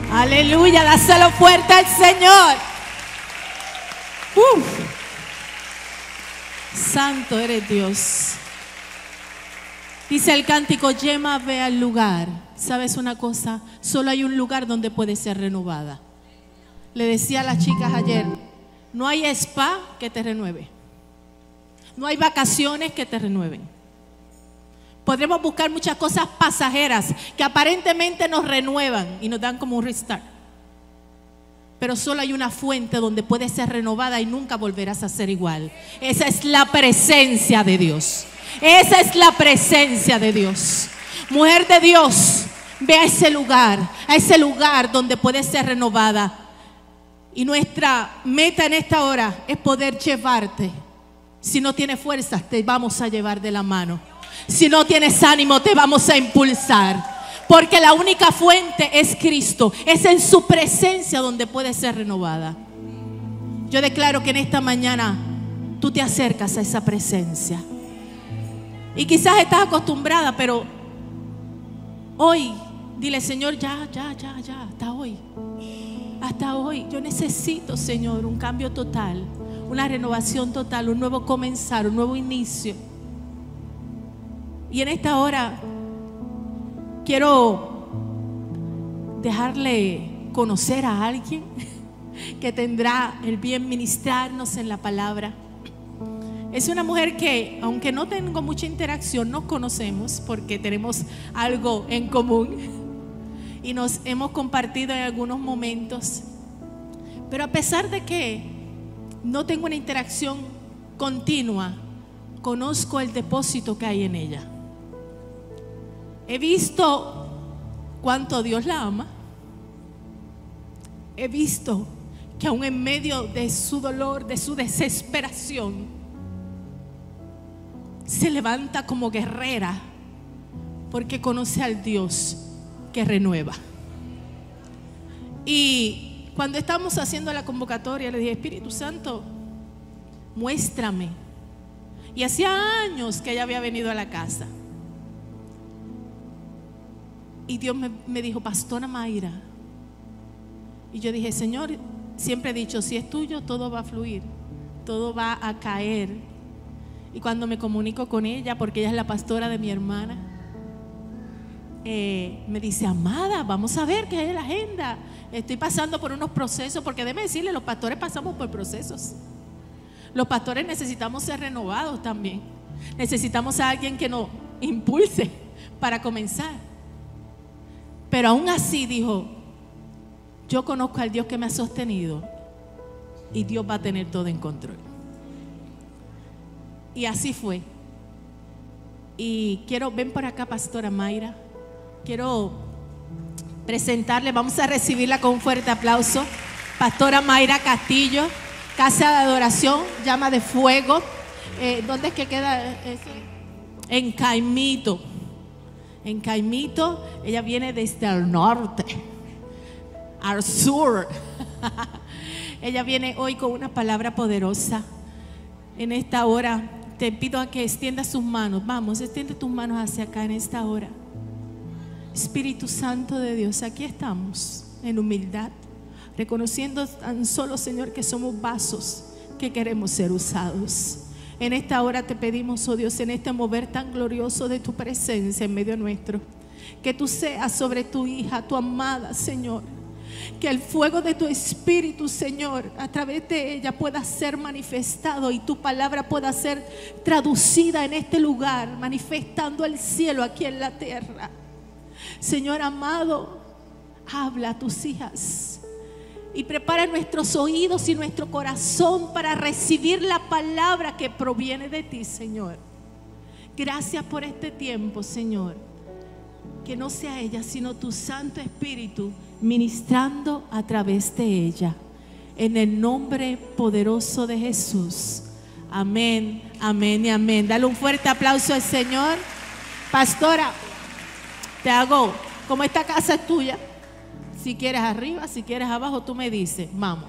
S1: Aleluya, dáselo fuerte al Señor. Uf. Santo eres Dios. Dice el cántico, Yema, ve al lugar. ¿Sabes una cosa? Solo hay un lugar donde puede ser renovada. Le decía a las chicas ayer, no hay spa que te renueve. No hay vacaciones que te renueven. Podremos buscar muchas cosas pasajeras que aparentemente nos renuevan y nos dan como un restart. Pero solo hay una fuente donde puedes ser renovada y nunca volverás a ser igual. Esa es la presencia de Dios. Esa es la presencia de Dios. Mujer de Dios, ve a ese lugar, a ese lugar donde puedes ser renovada. Y nuestra meta en esta hora es poder llevarte. Si no tienes fuerzas, te vamos a llevar de la mano. Si no tienes ánimo, te vamos a impulsar. Porque la única fuente es Cristo. Es en su presencia donde puede ser renovada. Yo declaro que en esta mañana tú te acercas a esa presencia. Y quizás estás acostumbrada, pero hoy dile, Señor, ya, ya, ya, ya, hasta hoy. Hasta hoy yo necesito, Señor, un cambio total, una renovación total, un nuevo comenzar, un nuevo inicio. Y en esta hora quiero dejarle conocer a alguien que tendrá el bien ministrarnos en la palabra. Es una mujer que, aunque no tengo mucha interacción, nos conocemos porque tenemos algo en común y nos hemos compartido en algunos momentos. Pero a pesar de que no tengo una interacción continua, conozco el depósito que hay en ella. He visto cuánto Dios la ama. He visto que aún en medio de su dolor, de su desesperación, se levanta como guerrera porque conoce al Dios que renueva. Y cuando estábamos haciendo la convocatoria, le dije, Espíritu Santo, muéstrame. Y hacía años que ella había venido a la casa. Y Dios me, me dijo, Pastora Mayra. Y yo dije, Señor, siempre he dicho, si es tuyo, todo va a fluir, todo va a caer. Y cuando me comunico con ella, porque ella es la pastora de mi hermana, eh, me dice, amada, vamos a ver qué hay en la agenda. Estoy pasando por unos procesos, porque déjeme decirle, los pastores pasamos por procesos. Los pastores necesitamos ser renovados también. Necesitamos a alguien que nos impulse para comenzar. Pero aún así dijo, yo conozco al Dios que me ha sostenido y Dios va a tener todo en control. Y así fue. Y quiero, ven por acá, Pastora Mayra. Quiero presentarle, vamos a recibirla con un fuerte aplauso. Pastora Mayra Castillo, Casa de Adoración, Llama de Fuego. Eh, ¿Dónde es que queda eso? En Caimito. En Caimito, ella viene desde el norte al sur. Ella viene hoy con una palabra poderosa. En esta hora te pido a que extiendas sus manos. Vamos, extiende tus manos hacia acá en esta hora. Espíritu Santo de Dios, aquí estamos en humildad, reconociendo tan solo, Señor, que somos vasos que queremos ser usados. En esta hora te pedimos, oh Dios, en este mover tan glorioso de tu presencia en medio nuestro, que tú seas sobre tu hija, tu amada, Señor. Que el fuego de tu Espíritu, Señor, a través de ella pueda ser manifestado y tu palabra pueda ser traducida en este lugar, manifestando el cielo aquí en la tierra. Señor amado, habla a tus hijas. Y prepara nuestros oídos y nuestro corazón para recibir la palabra que proviene de ti, Señor. Gracias por este tiempo, Señor. Que no sea ella, sino tu Santo Espíritu ministrando a través de ella. En el nombre poderoso de Jesús. Amén, amén y amén. Dale un fuerte aplauso al Señor. Pastora, te hago, como esta casa es tuya, si quieres arriba, si quieres abajo, tú me dices, vamos.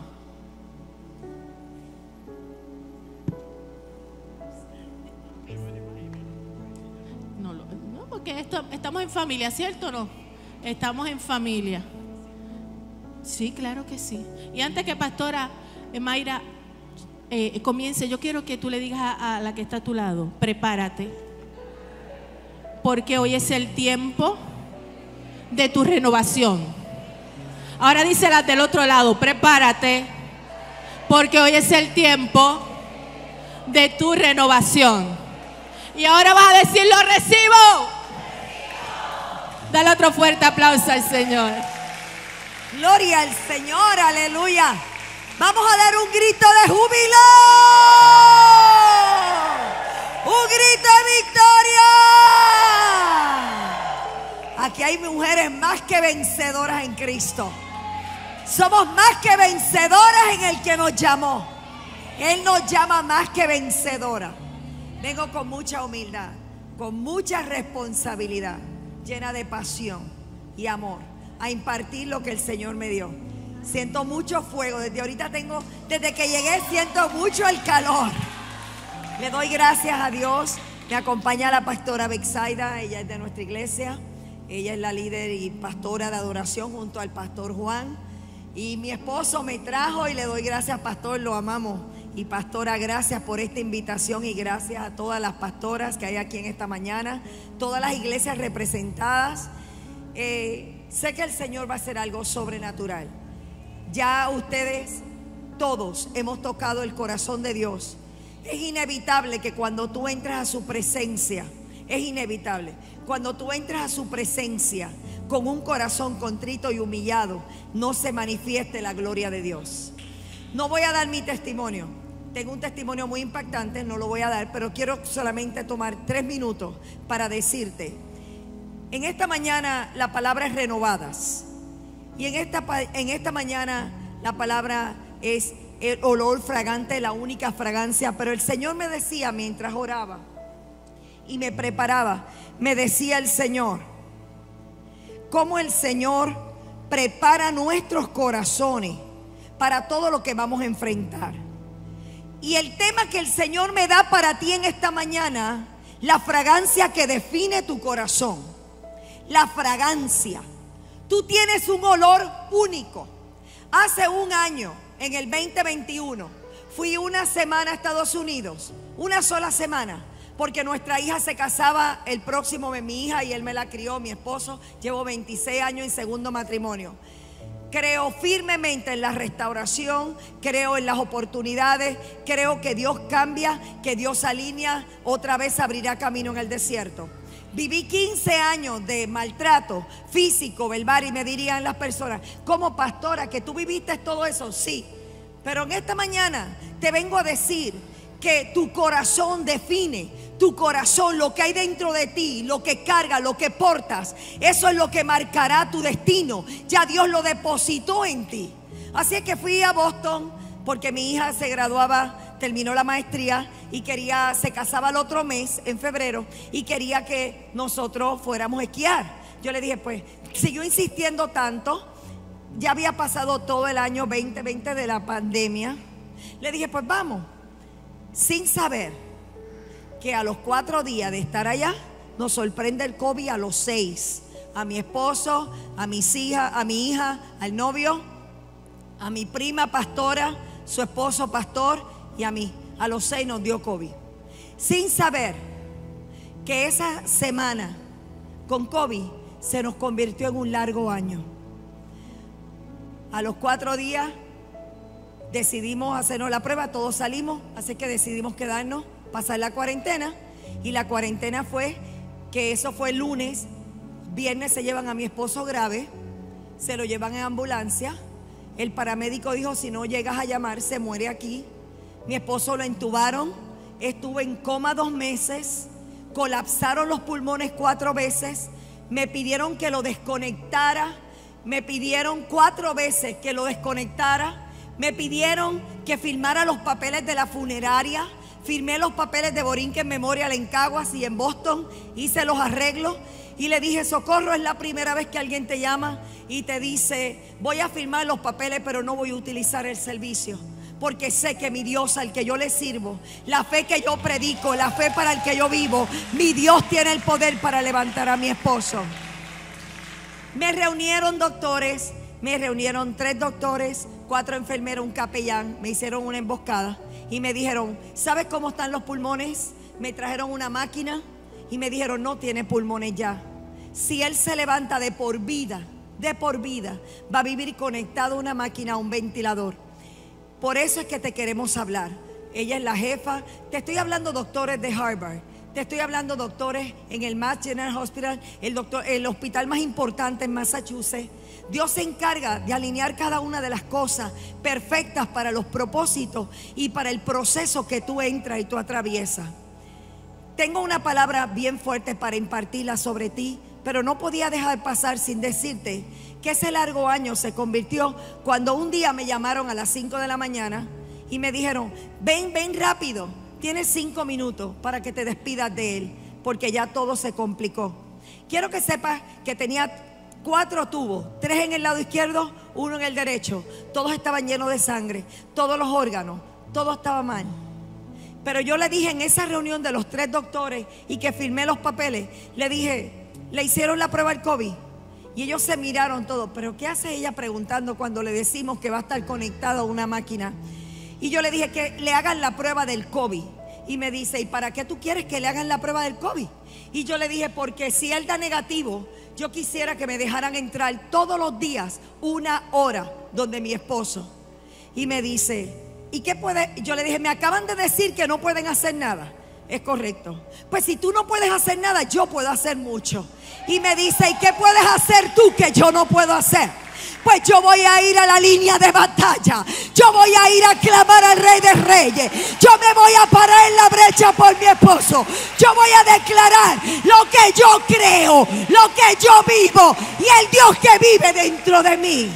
S1: No, no, porque esto, estamos en familia, ¿cierto o no? Estamos en familia.
S6: Sí, claro que sí. Y antes que pastora eh, Mayra eh, comience, yo quiero que tú le digas a, a la que está a tu lado, prepárate, porque hoy es el tiempo de tu renovación. Ahora dísela del otro lado, prepárate, porque hoy es el tiempo de tu renovación. Y ahora vas a decir, lo recibo. Dale otro fuerte aplauso al Señor.
S7: Gloria al Señor, aleluya. Vamos a dar un grito de júbilo. Un grito de victoria. Aquí hay mujeres más que vencedoras en Cristo. Somos más que vencedoras en el que nos llamó. Él nos llama más que vencedora. Vengo con mucha humildad, con mucha responsabilidad, llena de pasión y amor, a impartir lo que el Señor me dio. Siento mucho fuego. Desde ahorita tengo, desde que llegué siento mucho el calor. Le doy gracias a Dios. Me acompaña la pastora Bexaida, ella es de nuestra iglesia. Ella es la líder y pastora de adoración junto al pastor Juan. Y mi esposo me trajo y le doy gracias, pastor, lo amamos. Y pastora, gracias por esta invitación y gracias a todas las pastoras que hay aquí en esta mañana, todas las iglesias representadas. Eh, sé que el Señor va a hacer algo sobrenatural. Ya ustedes todos hemos tocado el corazón de Dios. Es inevitable que cuando tú entras a su presencia, es inevitable, cuando tú entras a su presencia con un corazón contrito y humillado, no se manifieste la gloria de Dios. No voy a dar mi testimonio. Tengo un testimonio muy impactante, no lo voy a dar, pero quiero solamente tomar tres minutos para decirte. En esta mañana la palabra es renovadas. Y en esta, en esta mañana la palabra es el olor fragante, la única fragancia. Pero el Señor me decía mientras oraba y me preparaba, me decía el Señor, cómo el Señor prepara nuestros corazones para todo lo que vamos a enfrentar. Y el tema que el Señor me da para ti en esta mañana, la fragancia que define tu corazón. La fragancia. Tú tienes un olor único. Hace un año, en el veinte veintiuno, fui una semana a Estados Unidos, una sola semana, porque nuestra hija se casaba el próximo mes. Mi hija, y él me la crió, mi esposo. Llevo veintiséis años en segundo matrimonio. Creo firmemente en la restauración, creo en las oportunidades, creo que Dios cambia, que Dios alinea, otra vez abrirá camino en el desierto. Viví quince años de maltrato físico, verbal, y me dirían las personas, como pastora, que tú viviste todo eso. Sí, pero en esta mañana te vengo a decir que tu corazón define. Tu corazón, lo que hay dentro de ti, lo que cargas, lo que portas, eso es lo que marcará tu destino. Ya Dios lo depositó en ti. Así es que fui a Boston porque mi hija se graduaba, terminó la maestría y quería, se casaba el otro mes, en febrero, y quería que nosotros fuéramos a esquiar. Yo le dije, pues, siguió insistiendo tanto. Ya había pasado todo el año veinte veinte de la pandemia. Le dije, pues vamos, sin saber que a los cuatro días de estar allá nos sorprende el COVID a los seis. A mi esposo, a mis hijas, a mi hija, al novio, a mi prima pastora, su esposo pastor y a mí. A los seis nos dio COVID. Sin saber que esa semana con COVID se nos convirtió en un largo año. A los cuatro días decidimos hacernos la prueba, todos salimos, así que decidimos quedarnos, pasar la cuarentena. Y la cuarentena fue que eso fue el lunes. Viernes se llevan a mi esposo grave, se lo llevan en ambulancia. El paramédico dijo, si no llegas a llamar, se muere aquí. Mi esposo lo entubaron, estuvo en coma dos meses, colapsaron los pulmones cuatro veces, me pidieron que lo desconectara, me pidieron cuatro veces que lo desconectara, me pidieron que firmara los papeles de la funeraria. Firmé los papeles de Borinquen Memorial en Caguas y en Boston, hice los arreglos y le dije, Socorro, es la primera vez que alguien te llama y te dice, voy a firmar los papeles pero no voy a utilizar el servicio, porque sé que mi Dios, al que yo le sirvo, la fe que yo predico, la fe para el que yo vivo, mi Dios tiene el poder para levantar a mi esposo. Me reunieron doctores, Me reunieron tres doctores, cuatro enfermeros, un capellán. Me hicieron una emboscada y me dijeron, ¿sabes cómo están los pulmones? Me trajeron una máquina y me dijeron, no tiene pulmones ya. Si él se levanta de por vida, de por vida, va a vivir conectado a una máquina, a un ventilador. Por eso es que te queremos hablar. Ella es la jefa. Te estoy hablando doctores de Harvard. Te estoy hablando doctores en el Mass General Hospital, el, doctor, el hospital más importante en Massachusetts. Dios se encarga de alinear cada una de las cosas perfectas para los propósitos y para el proceso que tú entras y tú atraviesas. Tengo una palabra bien fuerte para impartirla sobre ti, pero no podía dejar pasar sin decirte que ese largo año se convirtió cuando un día me llamaron a las cinco de la mañana y me dijeron, ven, ven rápido, tienes cinco minutos para que te despidas de él, porque ya todo se complicó. Quiero que sepas que tenía cuatro tubos, tres en el lado izquierdo, uno en el derecho. Todos estaban llenos de sangre, todos los órganos, todo estaba mal. Pero yo le dije en esa reunión de los tres doctores y que firmé los papeles, le dije, le hicieron la prueba del COVID. Y ellos se miraron todos. Pero ¿qué hace ella preguntando cuando le decimos que va a estar conectado a una máquina? Y yo le dije que le hagan la prueba del COVID. Y me dice, ¿y para qué tú quieres que le hagan la prueba del COVID? Y yo le dije, porque si él da negativo, yo quisiera que me dejaran entrar todos los días una hora donde mi esposo. Y me dice, ¿y qué puede? Yo le dije, me acaban de decir que no pueden hacer nada. Es correcto. Pues si tú no puedes hacer nada, yo puedo hacer mucho. Y me dice, ¿y qué puedes hacer tú que yo no puedo hacer? Pues yo voy a ir a la línea de batalla. Yo voy a ir a clamar al Rey de Reyes. Yo me voy a parar en la brecha por mi esposo. Yo voy a declarar lo que yo creo, lo que yo vivo y el Dios que vive dentro de mí.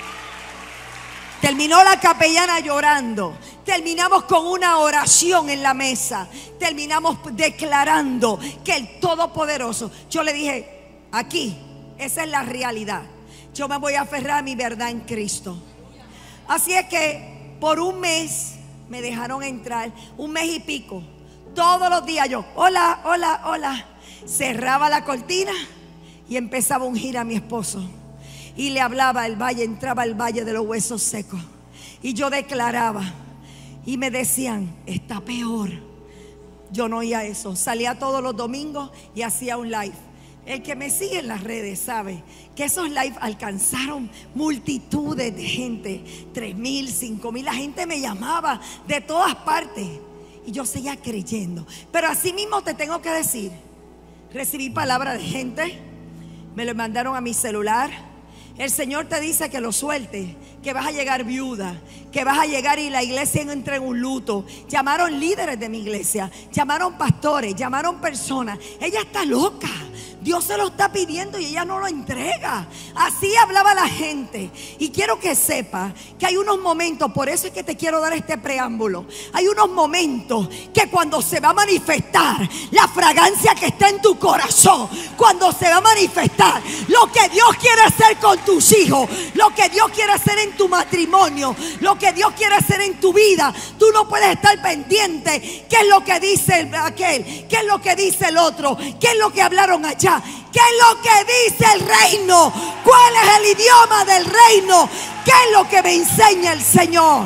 S7: Terminó la capellana llorando. Terminamos con una oración en la mesa. Terminamos declarando que el Todopoderoso. Yo le dije, aquí, esa es la realidad. Yo me voy a aferrar a mi verdad en Cristo. Así es que por un mes me dejaron entrar, un mes y pico. Todos los días yo, hola, hola, hola. Cerraba la cortina y empezaba a ungir a mi esposo. Y le hablaba al valle, entraba al valle de los huesos secos. Y yo declaraba. Y me decían, está peor. Yo no oía eso. Salía todos los domingos y hacía un live. El que me sigue en las redes sabe que esos live alcanzaron multitudes de gente. Tres mil, cinco mil. La gente me llamaba de todas partes. Y yo seguía creyendo. Pero así mismo te tengo que decir, recibí palabra de gente. Me lo mandaron a mi celular. El Señor te dice que lo suelte, que vas a llegar viuda, que vas a llegar y la iglesia entra en un luto. Llamaron líderes de mi iglesia, llamaron pastores, llamaron personas. Ella está loca. Dios se lo está pidiendo y ella no lo entrega. Así hablaba la gente. Y quiero que sepa que hay unos momentos, por eso es que te quiero dar este preámbulo. Hay unos momentos que cuando se va a manifestar la fragancia que está en tu corazón, cuando se va a manifestar lo que Dios quiere hacer con tus hijos, lo que Dios quiere hacer en tu matrimonio, lo que Dios quiere hacer en tu vida, tú no puedes estar pendiente. ¿Qué es lo que dice aquel? ¿Qué es lo que dice el otro? ¿Qué es lo que hablaron allá? ¿Qué es lo que dice el reino? ¿Cuál es el idioma del reino? ¿Qué es lo que me enseña el Señor?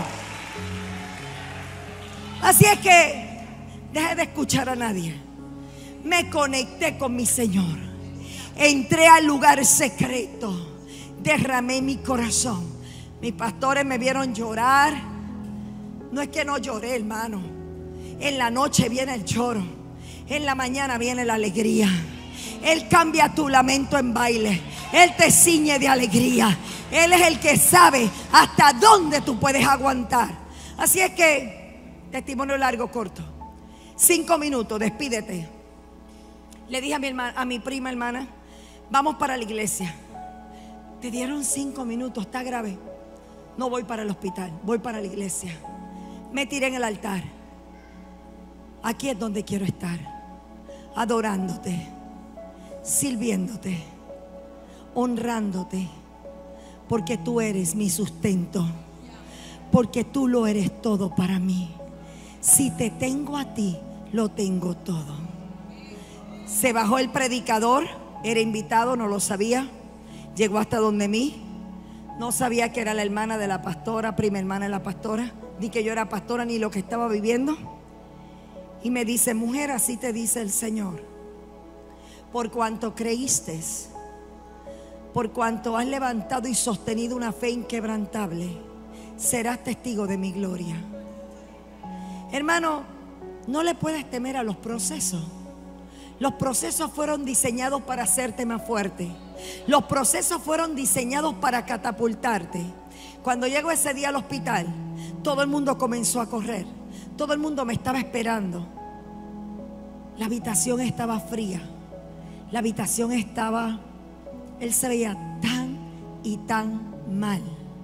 S7: Así es que dejé de escuchar a nadie. Me conecté con mi Señor. Entré al lugar secreto. Derramé mi corazón. Mis pastores me vieron llorar. No es que no lloré, hermano. En la noche viene el lloro. En la mañana viene la alegría. Él cambia tu lamento en baile. Él te ciñe de alegría. Él es el que sabe hasta dónde tú puedes aguantar. Así es que, testimonio largo, corto. Cinco minutos, despídete. Le dije a mi, hermana, a mi prima hermana, vamos para la iglesia. Te dieron cinco minutos, está grave. No voy para el hospital, voy para la iglesia. Me tiré en el altar. Aquí es donde quiero estar, adorándote, sirviéndote, honrándote, porque tú eres mi sustento, porque tú lo eres todo para mí. Si te tengo a ti, lo tengo todo. Se bajó el predicador, era invitado, no lo sabía. Llegó hasta donde mí. No sabía que era la hermana de la pastora, prima hermana de la pastora, ni que yo era pastora, ni lo que estaba viviendo. Y me dice: mujer, así te dice el Señor, por cuanto creíste, por cuanto has levantado y sostenido una fe inquebrantable, serás testigo de mi gloria. Hermano, no le puedes temer a los procesos. Los procesos fueron diseñados para hacerte más fuerte. Los procesos fueron diseñados para catapultarte. Cuando llego ese día al hospital, todo el mundo comenzó a correr. Todo el mundo me estaba esperando. La habitación estaba fría. La habitación estaba... Él se veía tan y tan mal.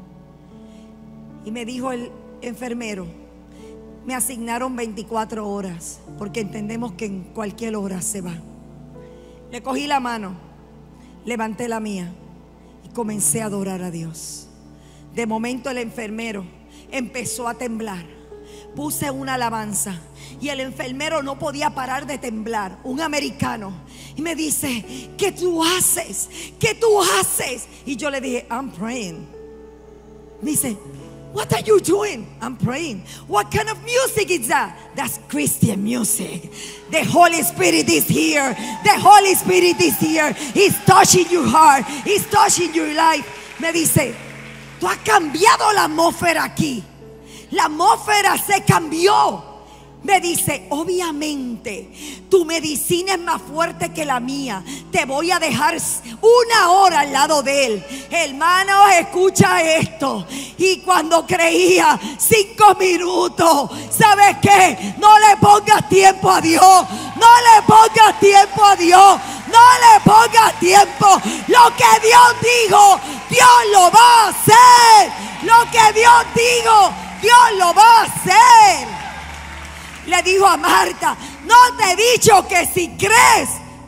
S7: Y me dijo el enfermero: me asignaron veinticuatro horas, porque entendemos que en cualquier hora se va. Le cogí la mano, levanté la mía y comencé a adorar a Dios. De momento el enfermero empezó a temblar. Puse una alabanza y el enfermero no podía parar de temblar, un americano. Y me dice: ¿qué tú haces? ¿Qué tú haces? Y yo le dije: I'm praying. Me dice: what are you doing? I'm praying. What kind of music is that? That's Christian music. The Holy Spirit is here. The Holy Spirit is here. He's touching your heart. He's touching your life. Me dice: tú has cambiado la atmósfera aquí. La atmósfera se cambió. Me dice: obviamente tu medicina es más fuerte que la mía. Te voy a dejar una hora al lado de él. Hermanos, escucha esto. Y cuando creía, cinco minutos. ¿Sabes qué? No le pongas tiempo a Dios. No le pongas tiempo a Dios. No le pongas tiempo. Lo que Dios dijo, Dios lo va a hacer. Lo que Dios dijo, Dios lo va a hacer. Le dijo a Marta: no te he dicho que si crees,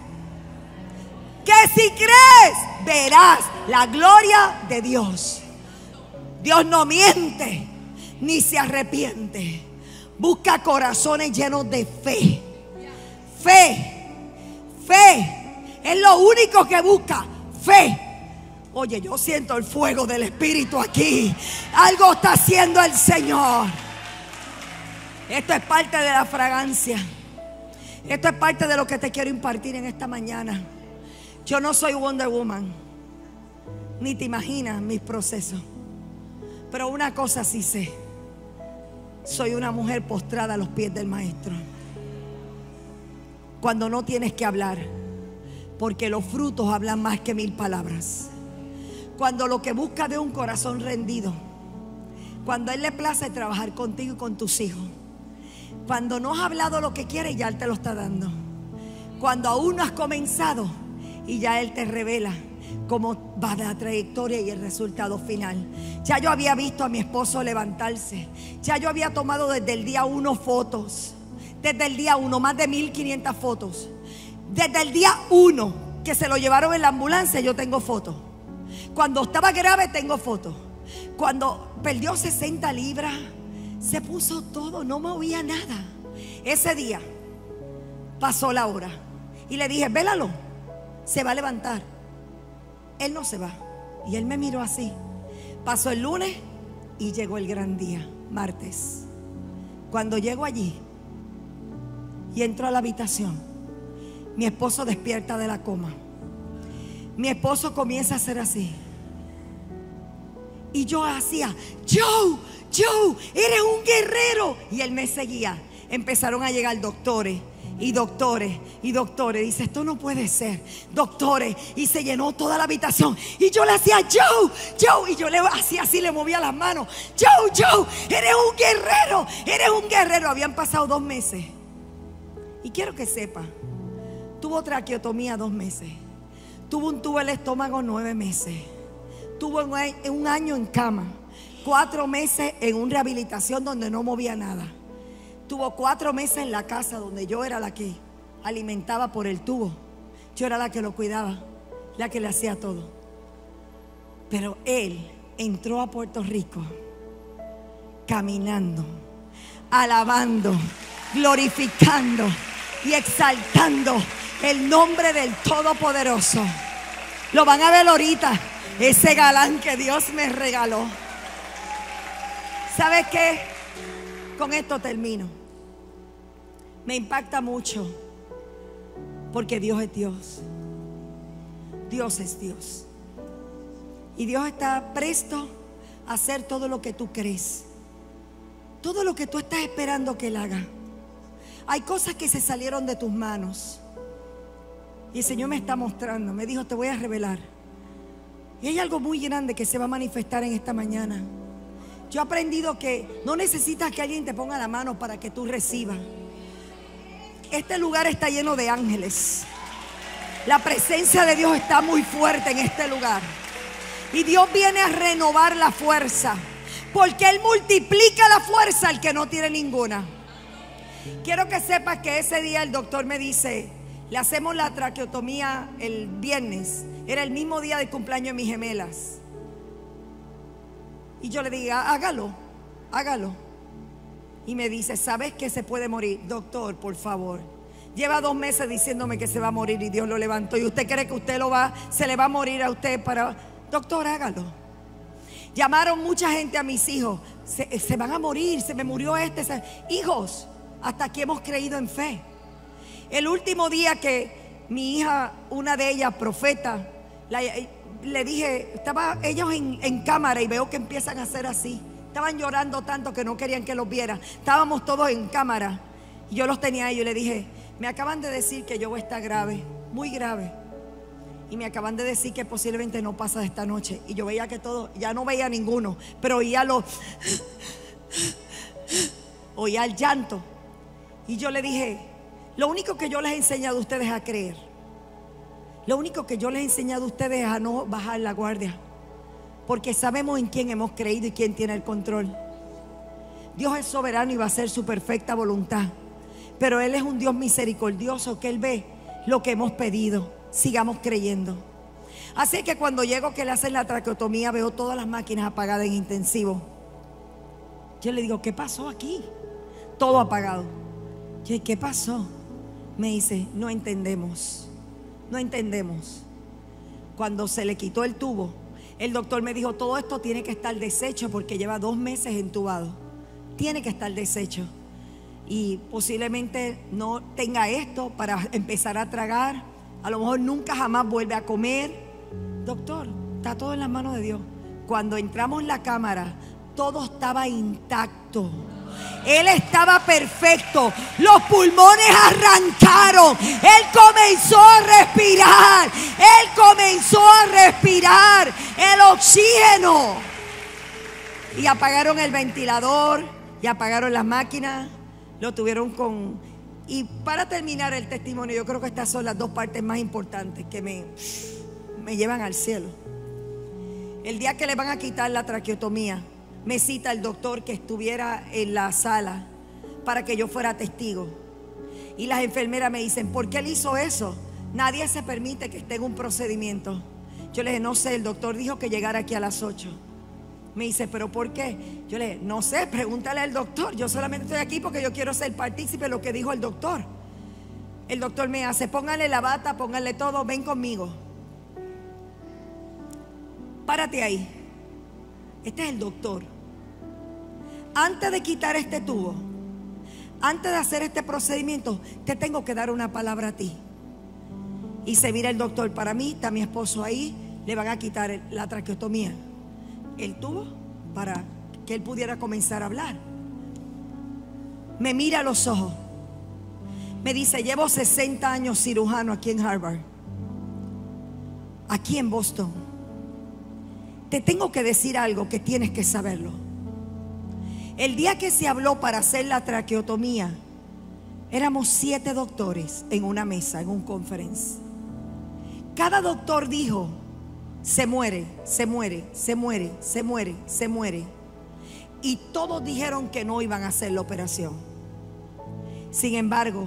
S7: que si crees, verás la gloria de Dios. Dios no miente ni se arrepiente. Busca corazones llenos de fe. Fe, fe es lo único que busca. Fe. Oye, yo siento el fuego del Espíritu aquí. Algo está haciendo el Señor. Esto es parte de la fragancia. Esto es parte de lo que te quiero impartir en esta mañana. Yo no soy Wonder Woman, ni te imaginas mis procesos. Pero una cosa sí sé: soy una mujer postrada a los pies del Maestro. Cuando no tienes que hablar, porque los frutos hablan más que mil palabras. Cuando lo que busca de un corazón rendido. Cuando a Él le place trabajar contigo y con tus hijos. Cuando no has hablado lo que quieres, ya Él te lo está dando. Cuando aún no has comenzado y ya Él te revela cómo va la trayectoria y el resultado final. Ya yo había visto a mi esposo levantarse. Ya yo había tomado desde el día uno fotos. Desde el día uno, más de mil quinientas fotos. Desde el día uno que se lo llevaron en la ambulancia, yo tengo fotos. Cuando estaba grave, tengo fotos. Cuando perdió sesenta libras, se puso todo, no movía nada. Ese día pasó la hora y le dije: vélalo, se va a levantar. Él no se va. Y él me miró así. Pasó el lunes y llegó el gran día, martes. Cuando llego allí y entro a la habitación, mi esposo despierta de la coma. Mi esposo comienza a hacer así. Y yo hacía: Joe, Joe, eres un guerrero. Y él me seguía. Empezaron a llegar doctores y doctores y doctores. Dice: esto no puede ser. Doctores. Y se llenó toda la habitación. Y yo le hacía: Joe, Joe. Y yo le hacía así, le movía las manos: Joe, Joe, eres un guerrero. Eres un guerrero. Habían pasado dos meses. Y quiero que sepa, tuvo traqueotomía dos meses. Tuvo un tubo en el estómago nueve meses. Tuvo un año en cama. Cuatro meses en una rehabilitación donde no movía nada. Tuvo cuatro meses en la casa donde yo era la que alimentaba por el tubo. Yo era la que lo cuidaba, la que le hacía todo. Pero él entró a Puerto Rico caminando, alabando, glorificando y exaltando el nombre del Todopoderoso. Lo van a ver ahorita. ese galán que Dios me regaló. ¿Sabes qué? Con esto termino. Me impacta mucho porque Dios es Dios. Dios es Dios. Y Dios está presto a hacer todo lo que tú crees. Todo lo que tú estás esperando que Él haga. Hay cosas que se salieron de tus manos. Y el Señor me está mostrando. Me dijo, te voy a revelar. Y hay algo muy grande que se va a manifestar en esta mañana. Yo he aprendido que no necesitas que alguien te ponga la mano para que tú recibas. Este lugar está lleno de ángeles. La presencia de Dios está muy fuerte en este lugar. Y Dios viene a renovar la fuerza, porque Él multiplica la fuerza al que no tiene ninguna. Quiero que sepas que ese día el doctor me dice, le hacemos la traqueotomía el viernes. Era el mismo día del cumpleaños de mis gemelas. Y yo le digo, hágalo, hágalo. Y me dice, ¿sabes que se puede morir? Doctor, por favor. Lleva dos meses diciéndome que se va a morir y Dios lo levantó. ¿Y usted cree que usted lo va, se le va a morir a usted para... Doctor, hágalo. Llamaron mucha gente a mis hijos. Se, se van a morir, se me murió este. Se... Hijos, hasta aquí hemos creído en fe. El último día que mi hija, una de ellas, profeta, la, le dije, estaba ellos en, en cámara y veo que empiezan a hacer así. Estaban llorando tanto que no querían que los viera. Estábamos todos en cámara y yo los tenía a ellos y le dije, me acaban de decir que yo voy a estar grave, muy grave. Y me acaban de decir que posiblemente no pasa de esta noche. Y yo veía que todo, ya no veía ninguno, pero oía los, oía el llanto. Y yo le dije, lo único que yo les he enseñado a ustedes es a creer. Lo único que yo les he enseñado a ustedes es a no bajar la guardia, porque sabemos en quién hemos creído y quién tiene el control. Dios es soberano y va a hacer su perfecta voluntad, pero Él es un Dios misericordioso, que Él ve lo que hemos pedido. Sigamos creyendo. Así que cuando llego que le hacen la traqueotomía, veo todas las máquinas apagadas en intensivo. Yo le digo, ¿qué pasó aquí? Todo apagado. Yo, ¿qué pasó? Me dice, no entendemos. No entendemos. Cuando se le quitó el tubo, el doctor me dijo, todo esto tiene que estar deshecho porque lleva dos meses entubado. Tiene que estar deshecho. Y posiblemente no tenga esto para empezar a tragar. A lo mejor nunca jamás vuelve a comer. Doctor, está todo en las manos de Dios. Cuando entramos en la cámara, todo estaba intacto. Él estaba perfecto. Los pulmones arrancaron. Él comenzó a respirar. Él comenzó a respirar el oxígeno. Y apagaron el ventilador. Y apagaron las máquinas. Lo tuvieron con... Y para terminar el testimonio, yo creo que estas son las dos partes más importantes que me, me llevan al cielo. El día que le van a quitar la traqueotomía, me cita el doctor que estuviera en la sala para que yo fuera testigo. Y las enfermeras me dicen, ¿por qué él hizo eso? Nadie se permite que esté en un procedimiento. Yo le dije, no sé, el doctor dijo que llegara aquí a las ocho. Me dice, ¿pero por qué? Yo le dije, no sé, pregúntale al doctor. Yo solamente estoy aquí porque yo quiero ser partícipe de lo que dijo el doctor. El doctor me hace, póngale la bata, póngale todo, ven conmigo. Párate ahí. Este es el doctor. Antes de quitar este tubo, antes de hacer este procedimiento, te tengo que dar una palabra a ti. Y se mira el doctor, para mí está mi esposo ahí, le van a quitar la traqueotomía, el tubo, para que él pudiera comenzar a hablar. Me mira a los ojos, me dice, llevo sesenta años cirujano aquí en Harvard, aquí en Boston. Te tengo que decir algo que tienes que saberlo. El día que se habló para hacer la traqueotomía, éramos siete doctores en una mesa, en un conference. Cada doctor dijo, se muere, se muere, se muere, se muere, se muere. Y todos dijeron que no iban a hacer la operación. Sin embargo,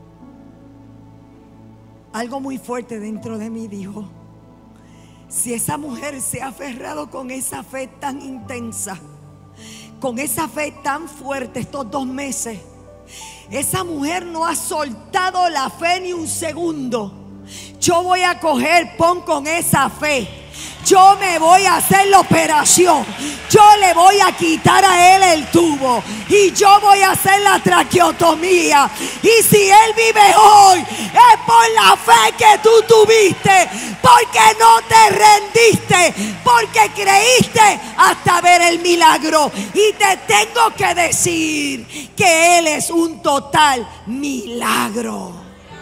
S7: algo muy fuerte dentro de mí dijo, si esa mujer se ha aferrado con esa fe tan intensa, con esa fe tan fuerte estos dos meses, esa mujer no ha soltado la fe ni un segundo. Yo voy a coger, pon con esa fe. Yo me voy a hacer la operación. Yo le voy a quitar a él el tubo. Y yo voy a hacer la traqueotomía. Y si él vive hoy, es por la fe que tú tuviste. Porque no te rendiste. Porque creíste hasta ver el milagro. Y te tengo que decir que él es un total milagro.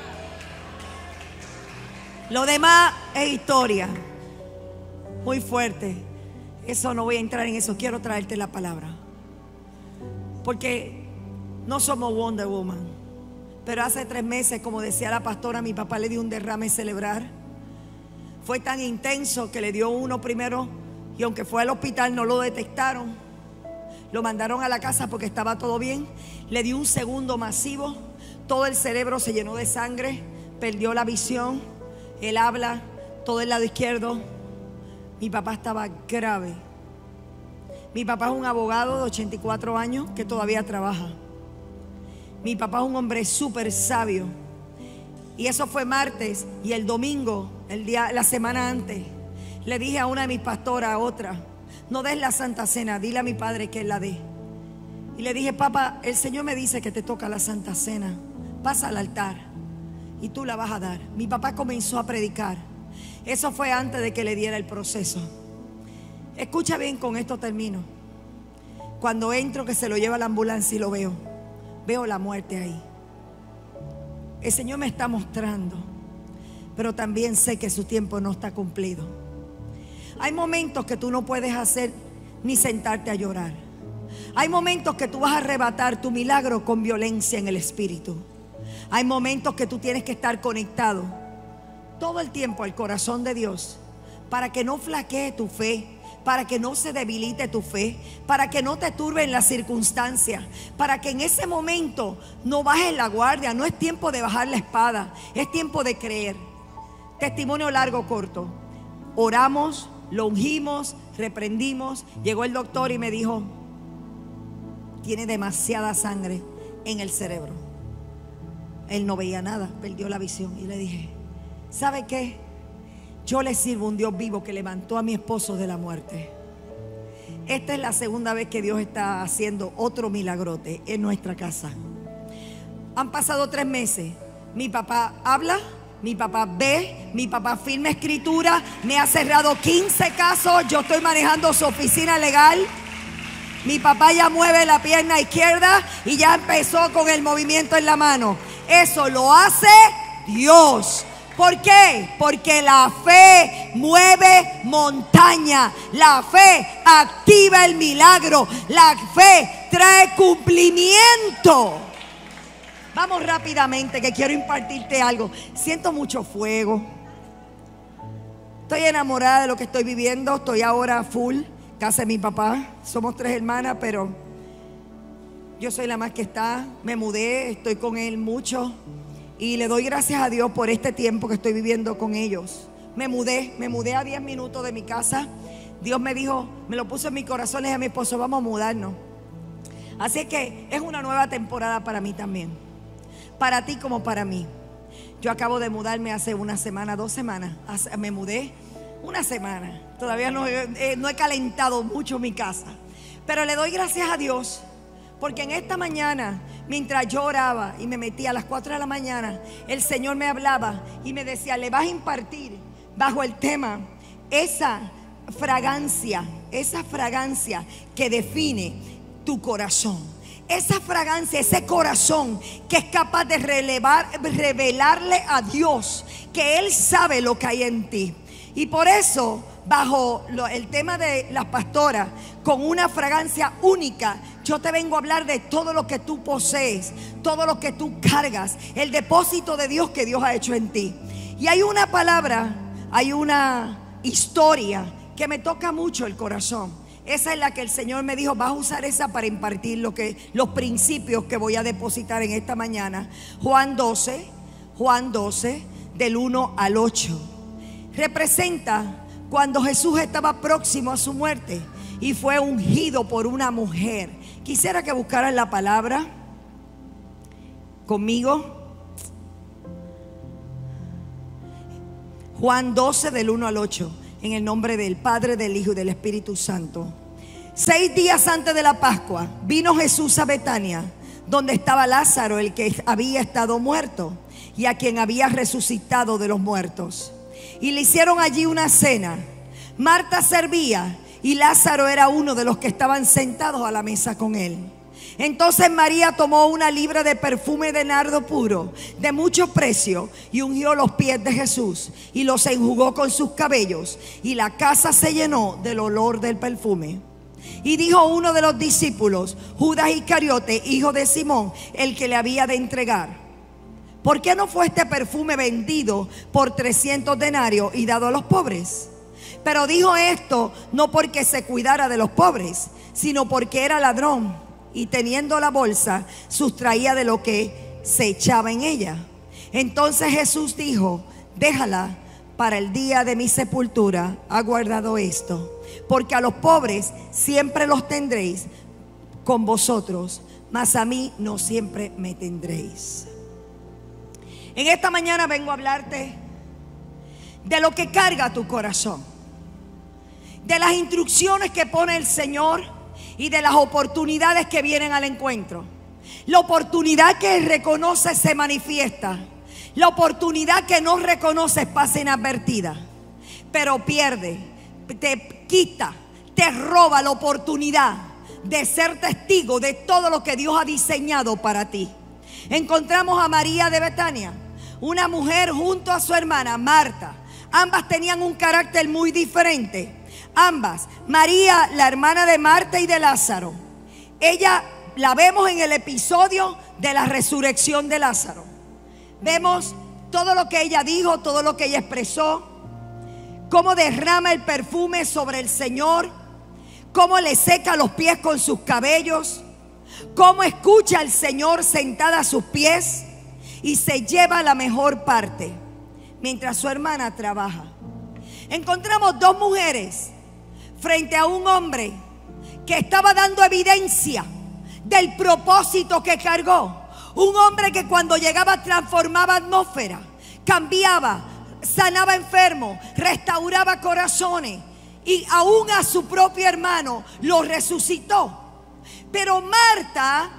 S7: Lo demás es historia. Muy fuerte. Eso no voy a entrar en eso. Quiero traerte la palabra. Porque no somos Wonder Woman. Pero hace tres meses, como decía la pastora, mi papá le dio un derrame cerebral. Fue tan intenso que le dio uno primero. Y aunque fue al hospital no lo detectaron. Lo mandaron a la casa porque estaba todo bien. Le dio un segundo masivo. Todo el cerebro se llenó de sangre. Perdió la visión. El habla. Todo el lado izquierdo. Mi papá estaba grave. Mi papá es un abogado de ochenta y cuatro años que todavía trabaja. Mi papá es un hombre súper sabio. Y eso fue martes. Y el domingo, el día, la semana antes, le dije a una de mis pastoras, a otra: no des la Santa Cena, dile a mi padre que él la dé. Y le dije: papá, el Señor me dice que te toca la Santa Cena. Pasa al altar y tú la vas a dar. Mi papá comenzó a predicar. Eso fue antes de que le diera el proceso. Escucha bien, con esto termino. Cuando entro, que se lo lleva a la ambulancia y lo veo, veo la muerte ahí. El Señor me está mostrando, pero también sé que su tiempo no está cumplido. Hay momentos que tú no puedes hacer ni sentarte a llorar. Hay momentos que tú vas a arrebatar tu milagro con violencia en el espíritu. Hay momentos que tú tienes que estar conectado todo el tiempo al corazón de Dios, para que no flaquee tu fe, para que no se debilite tu fe, para que no te turben las circunstancias, para que en ese momento no bajes la guardia. No es tiempo de bajar la espada, es tiempo de creer. Testimonio largo, corto. Oramos, lo ungimos, reprendimos. Llegó el doctor y me dijo: tiene demasiada sangre en el cerebro. Él no veía nada, perdió la visión. Y le dije: ¿sabe qué? Yo le sirvo a un Dios vivo que levantó a mi esposo de la muerte. Esta es la segunda vez que Dios está haciendo otro milagrote en nuestra casa. Han pasado tres meses. Mi papá habla, mi papá ve, mi papá firma escritura. Me ha cerrado quince casos. Yo estoy manejando su oficina legal. Mi papá ya mueve la pierna izquierda y ya empezó con el movimiento en la mano. Eso lo hace Dios. ¿Por qué? Porque la fe mueve montaña. La fe activa el milagro. La fe trae cumplimiento. Vamos rápidamente, que quiero impartirte algo. Siento mucho fuego. Estoy enamorada de lo que estoy viviendo. Estoy ahora full. Casa de mi papá. Somos tres hermanas, pero yo soy la más que está. Me mudé, estoy con él mucho. Y le doy gracias a Dios por este tiempo que estoy viviendo con ellos. Me mudé, me mudé a diez minutos de mi casa. Dios me dijo, me lo puso en mi corazón, le dije a mi esposo: vamos a mudarnos. Así que es una nueva temporada para mí también. Para ti como para mí. Yo acabo de mudarme hace una semana, dos semanas. Me mudé una semana. Todavía no, eh, no he calentado mucho mi casa. Pero le doy gracias a Dios. Porque en esta mañana, mientras yo oraba y me metía a las cuatro de la mañana, el Señor me hablaba y me decía: le vas a impartir bajo el tema esa fragancia, esa fragancia que define tu corazón. Esa fragancia, ese corazón que es capaz de relevar, revelarle a Dios que Él sabe lo que hay en ti. Y por eso, bajo lo, el tema de las pastoras, con una fragancia única, yo te vengo a hablar de todo lo que tú posees, todo lo que tú cargas, el depósito de Dios que Dios ha hecho en ti. Y hay una palabra, hay una historia que me toca mucho el corazón. Esa es la que el Señor me dijo: vas a usar esa para impartir lo que, los principios que voy a depositar en esta mañana. Juan doce, Juan doce, del uno al ocho. Representa cuando Jesús estaba próximo a su muerte y fue ungido por una mujer. Quisiera que buscaran la palabra conmigo. Juan doce, del uno al ocho. En el nombre del Padre, del Hijo y del Espíritu Santo. Seis días antes de la Pascua vino Jesús a Betania, donde estaba Lázaro, el que había estado muerto y a quien había resucitado de los muertos. Y le hicieron allí una cena. Marta servía y Lázaro era uno de los que estaban sentados a la mesa con él. Entonces María tomó una libra de perfume de nardo puro, de mucho precio, y ungió los pies de Jesús y los enjugó con sus cabellos, y la casa se llenó del olor del perfume. Y dijo uno de los discípulos, Judas Iscariote, hijo de Simón, el que le había de entregar: ¿por qué no fue este perfume vendido por trescientos denarios y dado a los pobres? Pero dijo esto no porque se cuidara de los pobres, sino porque era ladrón, y teniendo la bolsa sustraía de lo que se echaba en ella. Entonces Jesús dijo: déjala, para el día de mi sepultura ha guardado esto, porque a los pobres siempre los tendréis con vosotros, mas a mí no siempre me tendréis. En esta mañana vengo a hablarte de lo que carga tu corazón, de las instrucciones que pone el Señor y de las oportunidades que vienen al encuentro. La oportunidad que reconoces se manifiesta. La oportunidad que no reconoces pasa inadvertida, pero pierde, te quita, te roba la oportunidad de ser testigo de todo lo que Dios ha diseñado para ti. Encontramos a María de Betania, una mujer junto a su hermana Marta. Ambas tenían un carácter muy diferente. Ambas, María, la hermana de Marta y de Lázaro, ella la vemos en el episodio de la resurrección de Lázaro. Vemos todo lo que ella dijo, todo lo que ella expresó, cómo derrama el perfume sobre el Señor, cómo le seca los pies con sus cabellos, cómo escucha al Señor sentada a sus pies y se lleva la mejor parte, mientras su hermana trabaja. Encontramos dos mujeres frente a un hombre que estaba dando evidencia del propósito que cargó. Un hombre que cuando llegaba transformaba atmósfera, cambiaba, sanaba enfermos, restauraba corazones, y aún a su propio hermano lo resucitó. Pero Marta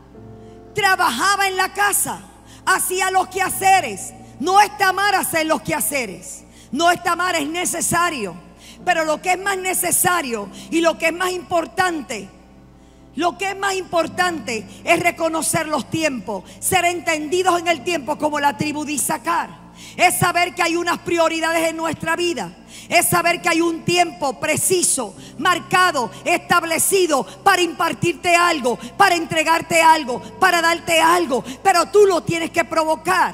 S7: trabajaba en la casa, hacía los quehaceres. No está mal hacer los quehaceres, no está mal, es necesario. Pero lo que es más necesario y lo que es más importante, lo que es más importante es reconocer los tiempos, ser entendidos en el tiempo como la tribu de Isaacar. Es saber que hay unas prioridades en nuestra vida. Es saber que hay un tiempo preciso, marcado, establecido para impartirte algo, para entregarte algo, para darte algo. Pero tú lo tienes que provocar.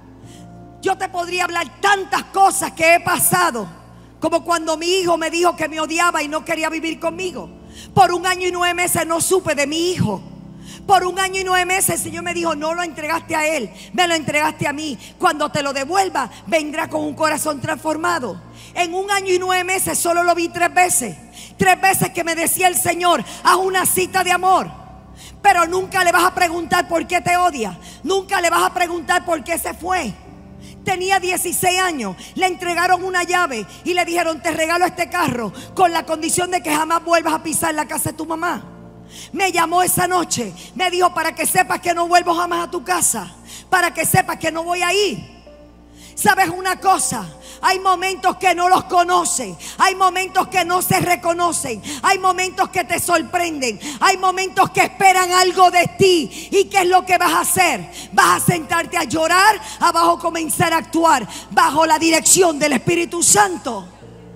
S7: Yo te podría hablar tantas cosas que he pasado, como cuando mi hijo me dijo que me odiaba y no quería vivir conmigo. Por un año y nueve meses no supe de mi hijo. Por un año y nueve meses el Señor me dijo: no lo entregaste a él, me lo entregaste a mí. Cuando te lo devuelva, vendrá con un corazón transformado. En un año y nueve meses solo lo vi tres veces. Tres veces que me decía el Señor: haz una cita de amor. Pero nunca le vas a preguntar por qué te odia. Nunca le vas a preguntar por qué se fue. Tenía dieciséis años, le entregaron una llave y le dijeron: te regalo este carro con la condición de que jamás vuelvas a pisar la casa de tu mamá. Me llamó esa noche, me dijo: para que sepas que no vuelvo jamás a tu casa, para que sepas que no voy a ir. ¿Sabes una cosa? Hay momentos que no los conoces, hay momentos que no se reconocen, hay momentos que te sorprenden, hay momentos que esperan algo de ti. ¿Y qué es lo que vas a hacer? Vas a sentarte a llorar, abajo comenzar a actuar bajo la dirección del Espíritu Santo.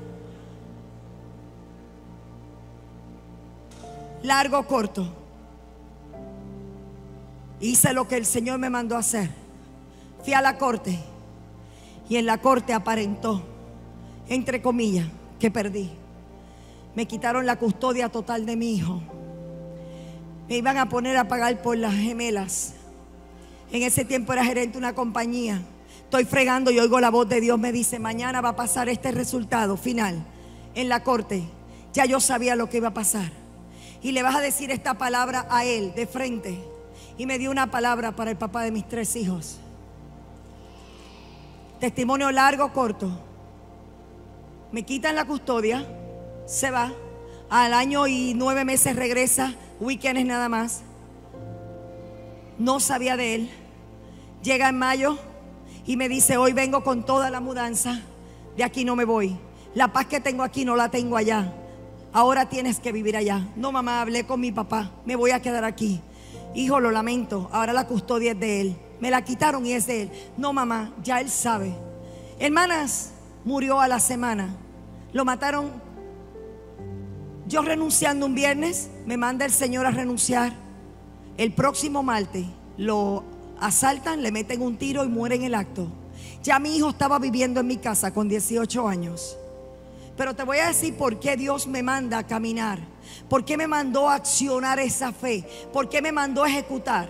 S7: Largo o corto, hice lo que el Señor me mandó a hacer. Fui a la corte y en la corte aparentó, entre comillas, que perdí. Me quitaron la custodia total de mi hijo. Me iban a poner a pagar por las gemelas. En ese tiempo era gerente de una compañía. Estoy fregando y oigo la voz de Dios. Me dice: mañana va a pasar este resultado final en la corte. Ya yo sabía lo que iba a pasar. Y le vas a decir esta palabra a él de frente. Y me dio una palabra para el papá de mis tres hijos. Testimonio largo o corto. me quitan la custodia, se va. Al año y nueve meses regresa, weekends nada más. No sabía de él. Llega en mayo y me dice: hoy vengo con toda la mudanza. De aquí no me voy. La paz que tengo aquí no la tengo allá. Ahora tienes que vivir allá. No, mamá, hablé con mi papá. Me voy a quedar aquí. Hijo, lo lamento. Ahora la custodia es de él. Me la quitaron y es de él. No, mamá, ya él sabe. Hermanas, murió a la semana. Lo mataron. Yo renunciando un viernes, me manda el Señor a renunciar. El próximo martes lo asaltan, le meten un tiro y muere en el acto. Ya mi hijo estaba viviendo en mi casa con dieciocho años. Pero te voy a decir por qué Dios me manda a caminar. ¿Por qué me mandó a accionar esa fe? ¿Por qué me mandó a ejecutar?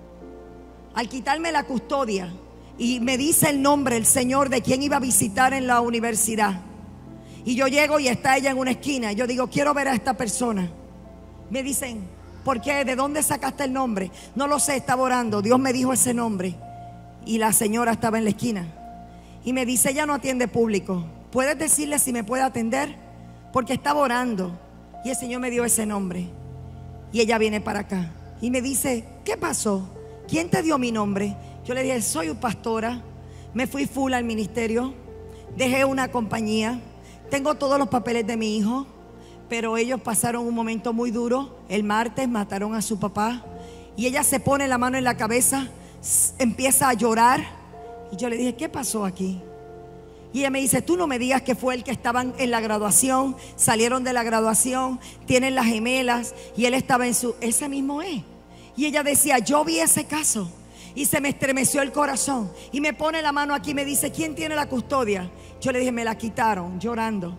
S7: Al quitarme la custodia y me dice el nombre, el Señor, de quien iba a visitar en la universidad. Y yo llego y está ella en una esquina. Yo digo: quiero ver a esta persona. Me dicen: ¿por qué? ¿De dónde sacaste el nombre? No lo sé, estaba orando. Dios me dijo ese nombre. Y la señora estaba en la esquina. Y me dice: ella no atiende público. ¿Puedes decirle si me puede atender? Porque estaba orando y el Señor me dio ese nombre. Y ella viene para acá y me dice: ¿qué pasó? ¿Quién te dio mi nombre? Yo le dije: soy pastora. Me fui full al ministerio. Dejé una compañía. Tengo todos los papeles de mi hijo. Pero ellos pasaron un momento muy duro. El martes mataron a su papá. Y ella se pone la mano en la cabeza, empieza a llorar. Y yo le dije: ¿qué pasó aquí? Y ella me dice: tú no me digas que fue el que estaban en la graduación. Salieron de la graduación, tienen las gemelas y él estaba en su... Ese mismo es. Y ella decía: yo vi ese caso y se me estremeció el corazón. Y me pone la mano aquí y me dice: ¿quién tiene la custodia? Yo le dije: me la quitaron, llorando.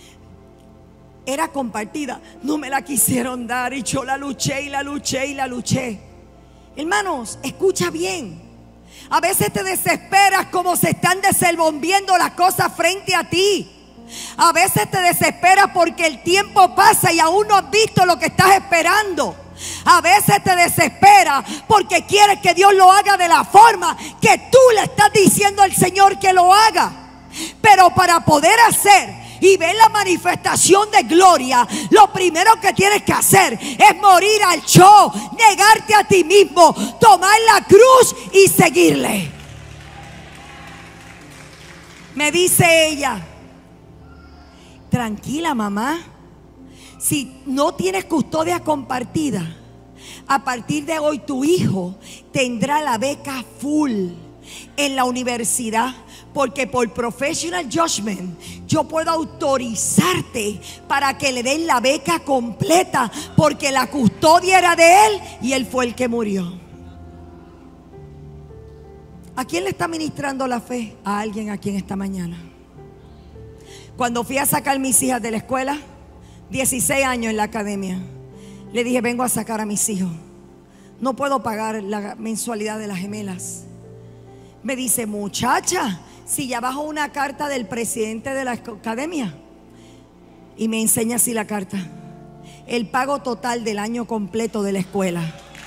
S7: Era compartida, no me la quisieron dar. Y yo la luché y la luché y la luché. Hermanos, escucha bien. A veces te desesperas como se están desenvolviendo las cosas frente a ti. A veces te desesperas porque el tiempo pasa y aún no has visto lo que estás esperando. A veces te desesperas porque quieres que Dios lo haga de la forma que tú le estás diciendo al Señor que lo haga. Pero para poder hacer y ver la manifestación de gloria, lo primero que tienes que hacer es morir al show, negarte a ti mismo, tomar la cruz y seguirle. Me dice ella: tranquila, mamá, si no tienes custodia compartida, a partir de hoy tu hijo tendrá la beca full en la universidad. Porque por professional judgment yo puedo autorizarte para que le den la beca completa, porque la custodia era de él y él fue el que murió. ¿A quién le está ministrando la fe? A alguien aquí en esta mañana. Cuando fui a sacar a mis hijas de la escuela, dieciséis años en la academia, le dije: vengo a sacar a mis hijos. No puedo pagar la mensualidad de las gemelas. Me dice: muchacha, si ya bajo una carta del presidente de la academia. Y me enseña así la carta: el pago total del año completo de la escuela.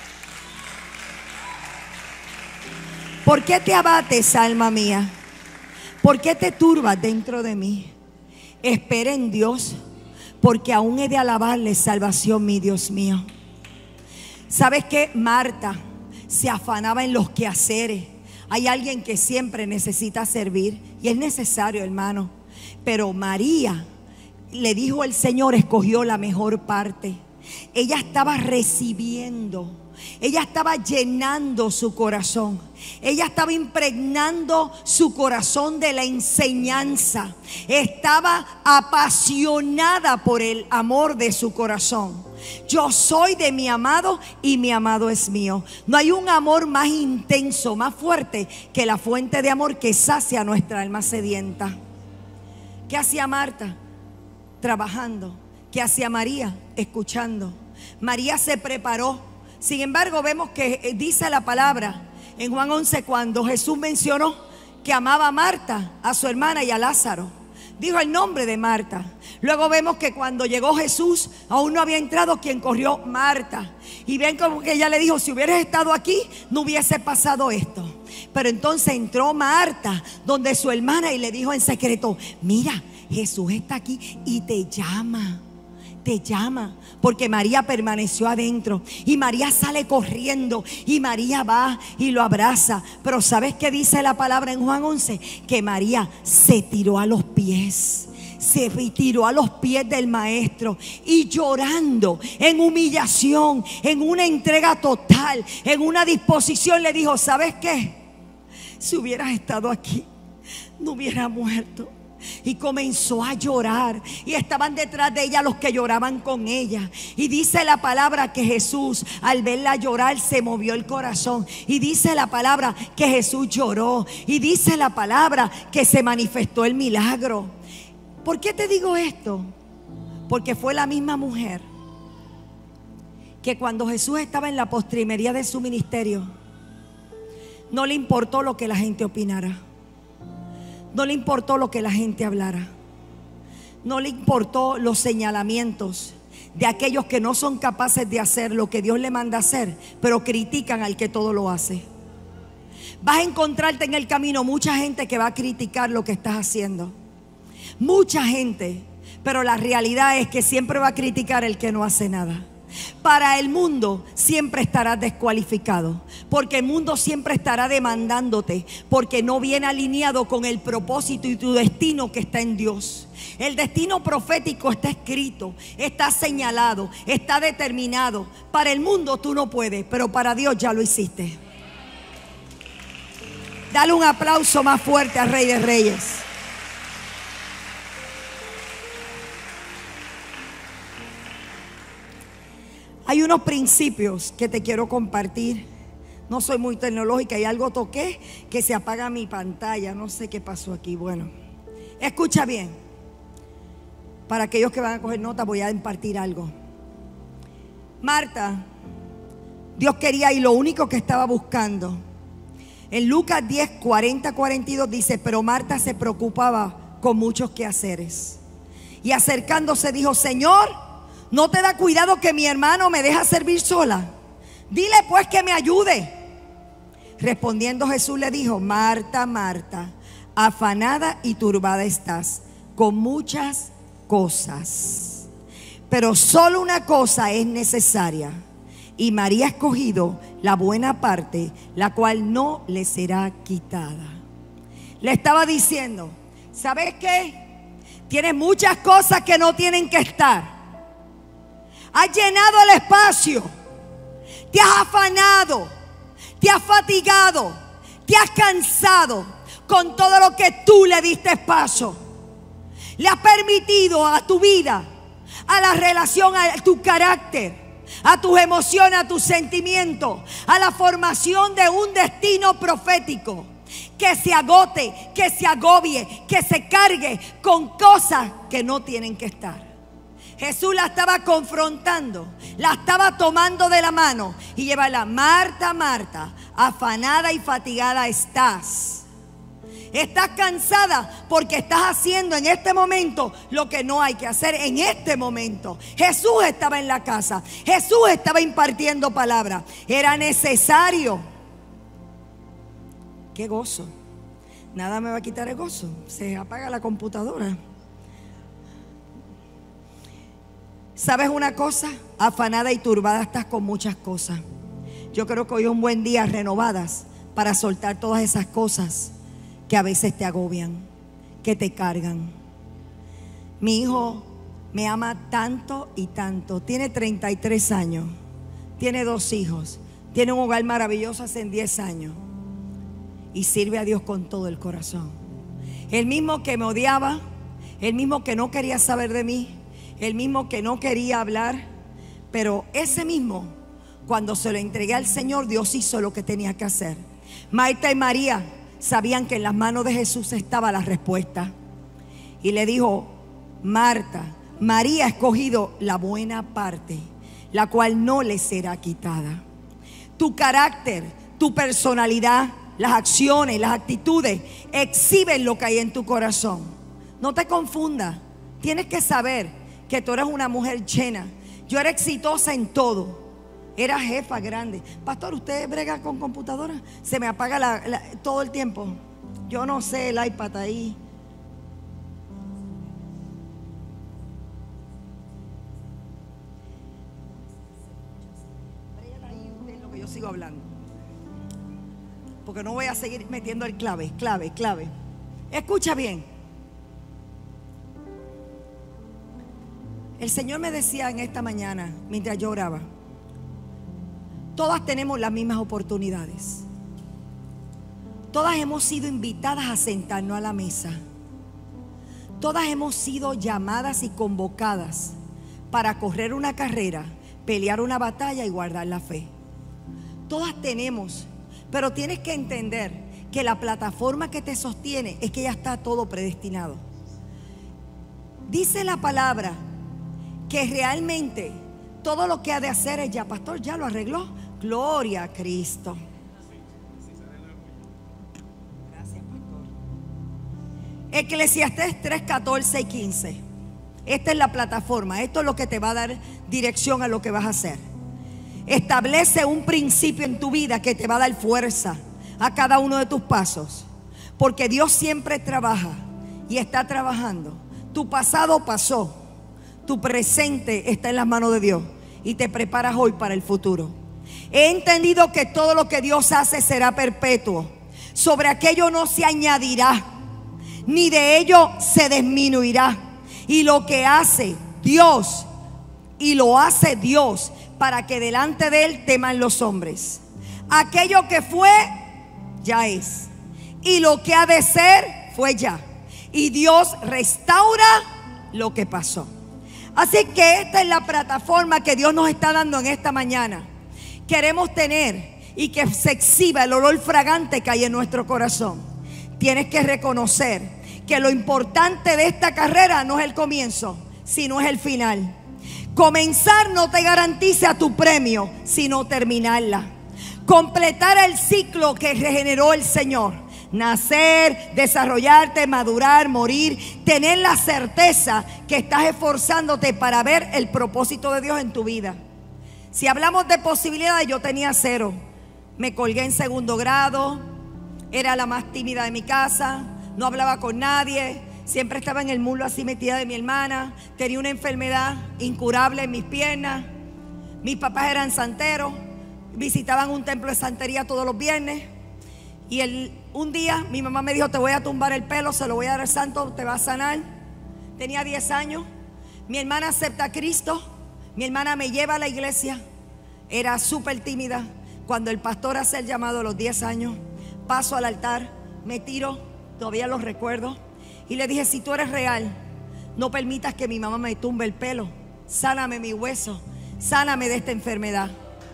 S7: ¿Por qué te abates, alma mía? ¿Por qué te turbas dentro de mí? Espera en Dios, porque aún he de alabarle salvación, mi Dios mío. ¿Sabes qué? Marta se afanaba en los quehaceres. Hay alguien que siempre necesita servir y es necesario, hermano. Pero María, le dijo el Señor, escogió la mejor parte. Ella estaba recibiendo, ella estaba llenando su corazón, ella estaba impregnando su corazón de la enseñanza, estaba apasionada por el amor de su corazón. Yo soy de mi amado y mi amado es mío. No hay un amor más intenso, más fuerte que la fuente de amor que sacia nuestra alma sedienta. ¿Qué hacía Marta? Trabajando. ¿Qué hacía María? Escuchando. María se preparó. Sin embargo, vemos que dice la palabra en Juan once, cuando Jesús mencionó que amaba a Marta, a su hermana y a Lázaro, dijo el nombre de Marta. Luego vemos que cuando llegó Jesús, aún no había entrado, quien corrió, Marta. Y ven como que ella le dijo: si hubieras estado aquí, no hubiese pasado esto. Pero entonces entró Marta donde su hermana y le dijo en secreto: mira, Jesús está aquí y te llama. Te llama, porque María permaneció adentro y María sale corriendo y María va y lo abraza. Pero ¿sabes qué dice la palabra en Juan once? Que María se tiró a los pies. Se tiró a los pies del maestro y llorando, en humillación, en una entrega total, en una disposición, le dijo: ¿sabes qué? Si hubieras estado aquí, no hubiera muerto. Y comenzó a llorar, y estaban detrás de ella los que lloraban con ella. Y dice la palabra que Jesús, al verla llorar, se movió el corazón. Y dice la palabra que Jesús lloró. Y dice la palabra que se manifestó el milagro. ¿Por qué te digo esto? Porque fue la misma mujer que cuando Jesús estaba en la postrimería de su ministerio, no le importó lo que la gente opinara. No le importó lo que la gente hablara. No le importó los señalamientos de aquellos que no son capaces de hacer lo que Dios le manda hacer, pero critican al que todo lo hace. Vas a encontrarte en el camino mucha gente que va a criticar lo que estás haciendo. Mucha gente, pero la realidad es que siempre va a criticar el que no hace nada. Para el mundo siempre estarás descualificado, porque el mundo siempre estará demandándote, porque no viene alineado con el propósito y tu destino que está en Dios. El destino profético está escrito, está señalado, está determinado. Para el mundo tú no puedes, pero para Dios ya lo hiciste. Dale un aplauso más fuerte al Rey de Reyes. Hay unos principios que te quiero compartir. No soy muy tecnológica y algo toqué que se apaga mi pantalla. No sé qué pasó aquí. Bueno, escucha bien. Para aquellos que van a coger nota, voy a impartir algo. Marta, Dios quería y lo único que estaba buscando. En Lucas diez, cuarenta, cuarenta y dos dice: pero Marta se preocupaba con muchos quehaceres. Y acercándose dijo: Señor, ¿no te da cuidado que mi hermano me deja servir sola? Dile pues que me ayude. Respondiendo Jesús le dijo: Marta, Marta, afanada y turbada estás con muchas cosas, pero solo una cosa es necesaria, y María ha escogido la buena parte, la cual no le será quitada. Le estaba diciendo: ¿sabes qué? Tienes muchas cosas que no tienen que estar. Has llenado el espacio, te has afanado, te has fatigado, te has cansado con todo lo que tú le diste paso. Le has permitido a tu vida, a la relación, a tu carácter, a tus emociones, a tus sentimientos, a la formación de un destino profético, que se agote, que se agobie, que se cargue con cosas que no tienen que estar. Jesús la estaba confrontando, la estaba tomando de la mano y llevarla: Marta, Marta, afanada y fatigada estás. Estás cansada porque estás haciendo en este momento lo que no hay que hacer en este momento. Jesús estaba en la casa, Jesús estaba impartiendo palabra. Era necesario. Qué gozo. Nada me va a quitar el gozo. Se apaga la computadora. ¿Sabes una cosa? Afanada y turbada estás con muchas cosas. Yo creo que hoy es un buen día, renovadas, para soltar todas esas cosas que a veces te agobian, que te cargan. Mi hijo me ama tanto y tanto. Tiene treinta y tres años. Tiene dos hijos. Tiene un hogar maravilloso hace diez años. Y sirve a Dios con todo el corazón. El mismo que me odiaba, el mismo que no quería saber de mí, el mismo que no quería hablar, pero ese mismo, cuando se lo entregué al Señor, Dios hizo lo que tenía que hacer. Marta y María sabían que en las manos de Jesús estaba la respuesta. Y le dijo: Marta, María ha escogido la buena parte, la cual no le será quitada. Tu carácter, tu personalidad, las acciones, las actitudes exhiben lo que hay en tu corazón. No te confundas. Tienes que saber que tú eres una mujer llena. Yo era exitosa en todo. Era jefa grande. Pastor, ¿usted brega con computadora? Se me apaga la, la, todo el tiempo. Yo no sé, el iPad ahí. yo sigo hablando. Porque no voy a seguir metiendo el clave, clave, clave. Escucha bien. El Señor me decía en esta mañana, mientras yo oraba, todas tenemos las mismas oportunidades. Todas hemos sido invitadas a sentarnos a la mesa. Todas hemos sido llamadas y convocadas para correr una carrera, pelear una batalla y guardar la fe. Todas tenemos, pero tienes que entender que la plataforma que te sostiene es que ya está todo predestinado. Dice la palabra que realmente todo lo que ha de hacer es ya, pastor, ya lo arregló. Gloria a Cristo. Gracias, pastor. Eclesiastés tres, catorce y quince. Esta es la plataforma. Esto es lo que te va a dar dirección a lo que vas a hacer. Establece un principio en tu vida que te va a dar fuerza a cada uno de tus pasos, porque Dios siempre trabaja y está trabajando. Tu pasado pasó, tu presente está en las manos de Dios y te preparas hoy para el futuro. He entendido que todo lo que Dios hace será perpetuo. Sobre aquello no se añadirá, ni de ello se disminuirá. Y lo que hace Dios, y lo hace Dios para que delante de Él teman los hombres. Aquello que fue, ya es. Y lo que ha de ser, fue ya. Y Dios restaura lo que pasó. Así que esta es la plataforma que Dios nos está dando en esta mañana. Queremos tener y que se exhiba el olor fragante que hay en nuestro corazón. Tienes que reconocer que lo importante de esta carrera no es el comienzo, sino es el final. Comenzar no te garantiza tu premio, sino terminarla. Completar el ciclo que regeneró el Señor. Nacer, desarrollarte, madurar, morir. Tener la certeza que estás esforzándote para ver el propósito de Dios en tu vida. Si hablamos de posibilidades, yo tenía cero. Me colgué en segundo grado. Era la más tímida de mi casa. No hablaba con nadie. Siempre estaba en el muslo así metida de mi hermana. Tenía una enfermedad incurable en mis piernas. Mis papás eran santeros. Visitaban un templo de santería todos los viernes. Y el, un día mi mamá me dijo: te voy a tumbar el pelo, se lo voy a dar al santo, te va a sanar. Tenía diez años. Mi hermana acepta a Cristo. Mi hermana me lleva a la iglesia. Era súper tímida. Cuando el pastor hace el llamado a los diez años, paso al altar, me tiro, todavía lo recuerdo, y le dije: si tú eres real, no permitas que mi mamá me tumbe el pelo. Sáname mi hueso, sáname de esta enfermedad.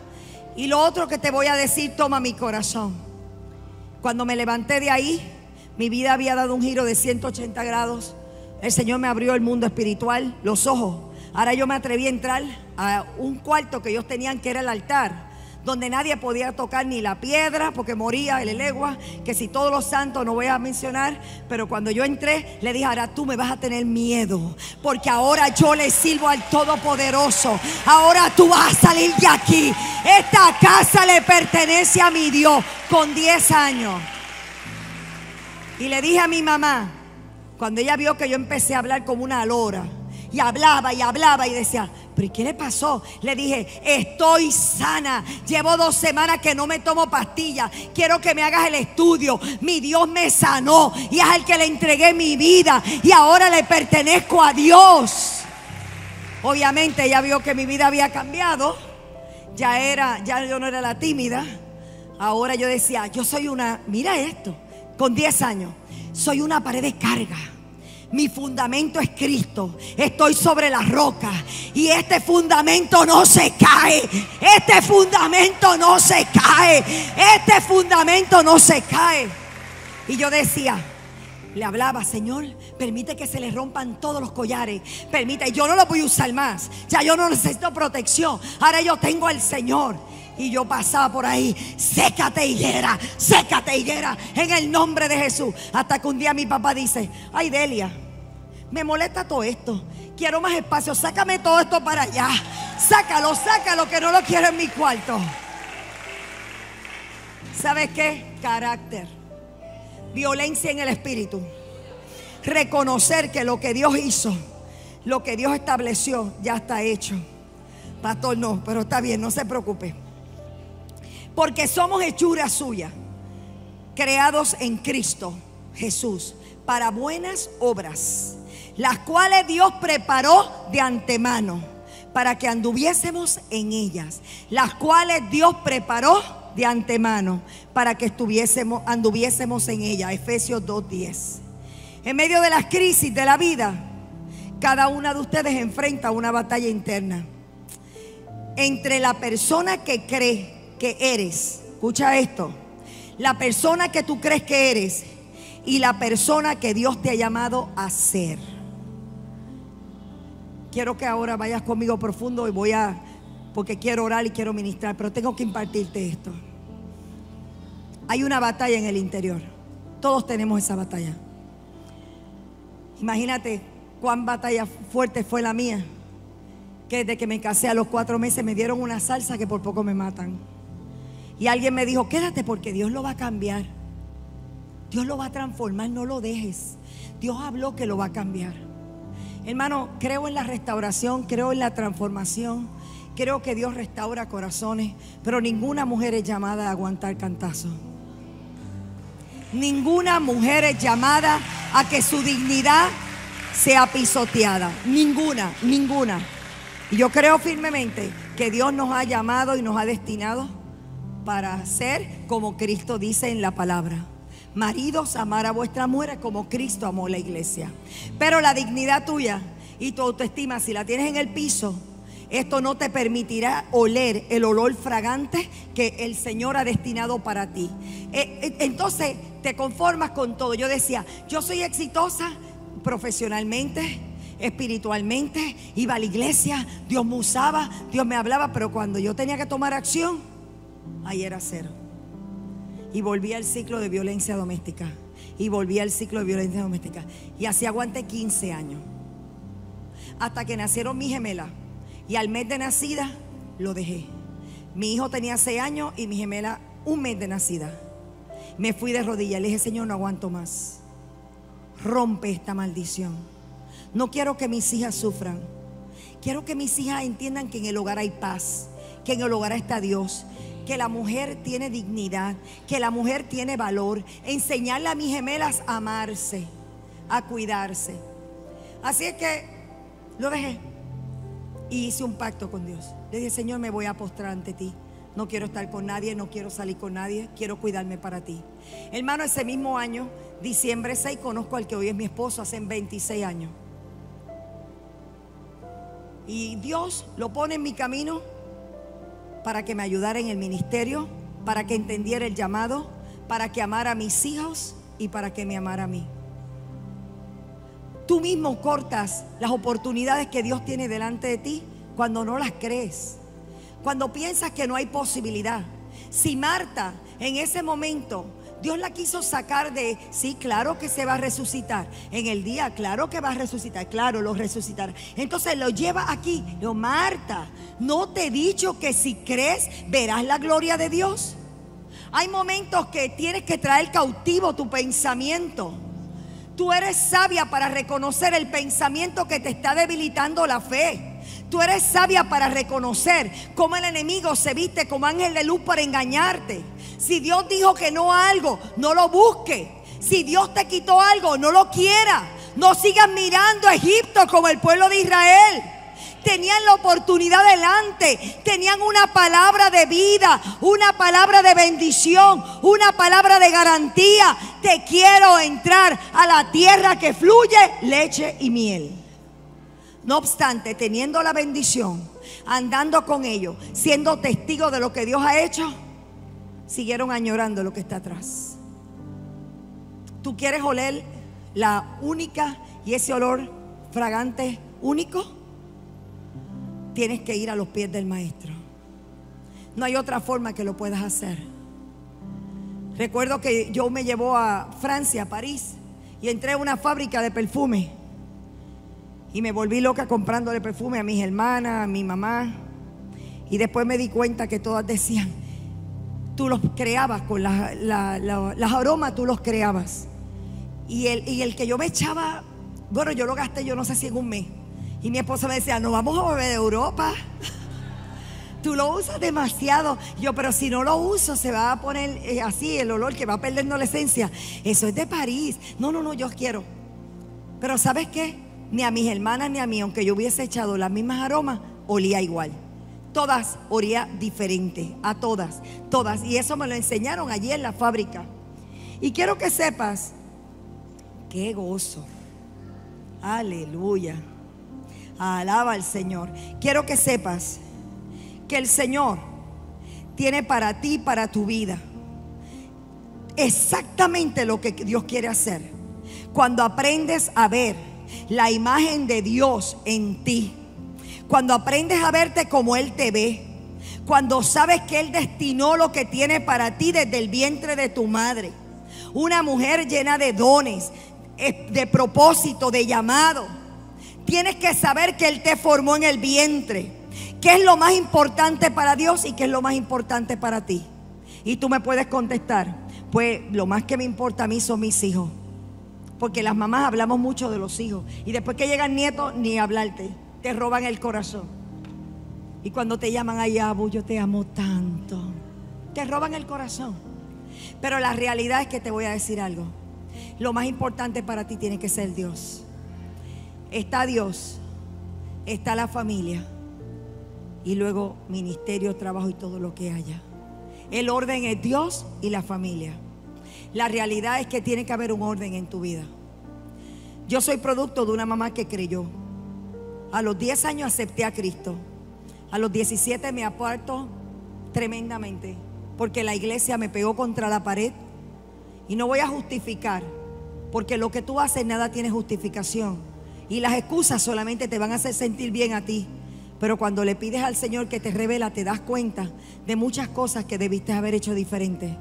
S7: Y lo otro que te voy a decir, toma mi corazón. Cuando me levanté de ahí, mi vida había dado un giro de ciento ochenta grados. El Señor me abrió el mundo espiritual, los ojos. Ahora yo me atreví a entrar a un cuarto que ellos tenían, que era el altar, donde nadie podía tocar ni la piedra porque moría el elegua, que si todos los santos no voy a mencionar. Pero cuando yo entré, le dije: ahora tú me vas a tener miedo, porque ahora yo le sirvo al Todopoderoso. Ahora tú vas a salir de aquí. Esta casa le pertenece a mi Dios. Con diez años. Y le dije a mi mamá, cuando ella vio que yo empecé a hablar como una lora, y hablaba y hablaba y decía: ¿pero y qué le pasó? Le dije: estoy sana. Llevo dos semanas que no me tomo pastillas. Quiero que me hagas el estudio. Mi Dios me sanó y es al que le entregué mi vida. Y ahora le pertenezco a Dios. Obviamente ella vio que mi vida había cambiado. Ya era, ya yo no era la tímida. Ahora yo decía: yo soy una, mira esto, con diez años, soy una pared de carga. Mi fundamento es Cristo. Estoy sobre la roca y este fundamento no se cae. Este fundamento no se cae. Este fundamento no se cae. Y yo decía, le hablaba: Señor, permite que se le rompan todos los collares. Permite, yo no lo voy a usar más. Ya yo no necesito protección. Ahora yo tengo al Señor. Y yo pasaba por ahí: sécate, higuera, sécate, higuera, en el nombre de Jesús. Hasta que un día mi papá dice: ay, Delia, me molesta todo esto. Quiero más espacio. Sácame todo esto para allá. Sácalo, sácalo, que no lo quiero en mi cuarto. ¿Sabes qué? Carácter. Violencia en el espíritu. Reconocer que lo que Dios hizo, lo que Dios estableció, ya está hecho. Pastor, no, pero está bien, no se preocupe. Porque somos hechura suya, creados en Cristo Jesús para buenas obras, las cuales Dios preparó de antemano para que anduviésemos en ellas, las cuales Dios preparó de antemano para que estuviésemos, anduviésemos en ellas. Efesios dos diez. En medio de las crisis de la vida, cada una de ustedes enfrenta una batalla interna entre la persona que cree que eres. Escucha esto: la persona que tú crees que eres y la persona que Dios te ha llamado a ser. Quiero que ahora vayas conmigo profundo y voy a, porque quiero orar y quiero ministrar, pero tengo que impartirte esto. Hay una batalla en el interior. Todos tenemos esa batalla. Imagínate cuán batalla fuerte fue la mía, que desde que me casé a los cuatro meses me dieron una salsa que por poco me matan. Y alguien me dijo: quédate porque Dios lo va a cambiar, Dios lo va a transformar, no lo dejes. Dios habló que lo va a cambiar. Hermano, creo en la restauración, creo en la transformación, creo que Dios restaura corazones, pero ninguna mujer es llamada a aguantar cantazo. Ninguna mujer es llamada a que su dignidad sea pisoteada. Ninguna, ninguna. Y yo creo firmemente que Dios nos ha llamado y nos ha destinado para ser como Cristo dice en la palabra: maridos, amar a vuestra mujer como Cristo amó la iglesia. Pero la dignidad tuya y tu autoestima, si la tienes en el piso, esto no te permitirá oler el olor fragante que el Señor ha destinado para ti. Entonces te conformas con todo. Yo decía: yo soy exitosa profesionalmente, espiritualmente, iba a la iglesia, Dios me usaba, Dios me hablaba, pero cuando yo tenía que tomar acción, ahí era cero. Y volví al ciclo de violencia doméstica. Y volví al ciclo de violencia doméstica. Y así aguanté quince años. Hasta que nacieron mis gemelas. Y al mes de nacida, lo dejé. Mi hijo tenía seis años y mi gemela un mes de nacida. Me fui de rodillas. Le dije: Señor, no aguanto más. Rompe esta maldición. No quiero que mis hijas sufran. Quiero que mis hijas entiendan que en el hogar hay paz, que en el hogar está Dios, que la mujer tiene dignidad, que la mujer tiene valor. Enseñarle a mis gemelas a amarse, a cuidarse. Así es que lo dejé y hice un pacto con Dios. Le dije: Señor, me voy a postrar ante ti. No quiero estar con nadie, no quiero salir con nadie, quiero cuidarme para ti. Hermano, ese mismo año, diciembre seis, conozco al que hoy es mi esposo, hace veintiséis años. Y Dios lo pone en mi camino para que me ayudara en el ministerio, para que entendiera el llamado, para que amara a mis hijos y para que me amara a mí. Tú mismo cortas las oportunidades que Dios tiene delante de ti cuando no las crees, cuando piensas que no hay posibilidad. Si Marta en ese momento Dios la quiso sacar de, sí, claro que se va a resucitar en el día, claro que va a resucitar, claro, lo resucitará. Entonces lo lleva aquí. Yo: Marta, ¿no te he dicho que si crees verás la gloria de Dios? Hay momentos que tienes que traer cautivo tu pensamiento. Tú eres sabia para reconocer el pensamiento que te está debilitando la fe. Tú eres sabia para reconocer cómo el enemigo se viste como ángel de luz para engañarte. Si Dios dijo que no a algo, no lo busque. Si Dios te quitó algo, no lo quiera. No sigas mirando a Egipto como el pueblo de Israel. Tenían la oportunidad delante, tenían una palabra de vida, una palabra de bendición, una palabra de garantía. Te quiero entrar a la tierra que fluye leche y miel. No obstante, teniendo la bendición, andando con ellos, siendo testigos de lo que Dios ha hecho, siguieron añorando lo que está atrás. ¿Tú quieres oler la única y ese olor fragante único? Tienes que ir a los pies del maestro. No hay otra forma que lo puedas hacer. Recuerdo que yo me llevó a Francia, a París, y entré a una fábrica de perfume. Y me volví loca comprándole perfume a mis hermanas, a mi mamá. Y después me di cuenta que todas decían: tú los creabas con la, la, la, las aromas, tú los creabas. Y el, y el que yo me echaba, bueno, yo lo gasté, yo no sé si en un mes. Y mi esposa me decía: nos vamos a beber de Europa. Tú lo usas demasiado. Yo, pero si no lo uso, se va a poner eh, así el olor que va perdiendo la esencia. Eso es de París. No, no, no, yo quiero. Pero ¿sabes qué? Ni a mis hermanas ni a mí, aunque yo hubiese echado las mismas aromas, olía igual. Todas olía diferente, a todas, todas. Y eso me lo enseñaron allí en la fábrica. Y quiero que sepas, qué gozo. Aleluya. Alaba al Señor. Quiero que sepas que el Señor tiene para ti, para tu vida, exactamente lo que Dios quiere hacer. Cuando aprendes a ver la imagen de Dios en ti, cuando aprendes a verte como Él te ve, cuando sabes que Él destinó lo que tiene para ti desde el vientre de tu madre, una mujer llena de dones, de propósito, de llamado. Tienes que saber que Él te formó en el vientre. ¿Qué es lo más importante para Dios y qué es lo más importante para ti? Y tú me puedes contestar, pues lo más que me importa a mí son mis hijos. Porque las mamás hablamos mucho de los hijos y después que llegan nietos, ni hablarte, te roban el corazón. Y cuando te llaman, ay, Abu, yo te amo tanto, te roban el corazón. Pero la realidad es que te voy a decir algo. Lo más importante para ti tiene que ser Dios. Está Dios, está la familia y luego ministerio, trabajo y todo lo que haya. El orden es Dios y la familia. La realidad es que tiene que haber un orden en tu vida. Yo soy producto de una mamá que creyó. A los diez años acepté a Cristo. A los diecisiete me aparto tremendamente porque la iglesia me pegó contra la pared. Y no voy a justificar, porque lo que tú haces nada tiene justificación. Y las excusas solamente te van a hacer sentir bien a ti. Pero cuando le pides al Señor que te revela, te das cuenta de muchas cosas que debiste haber hecho diferente.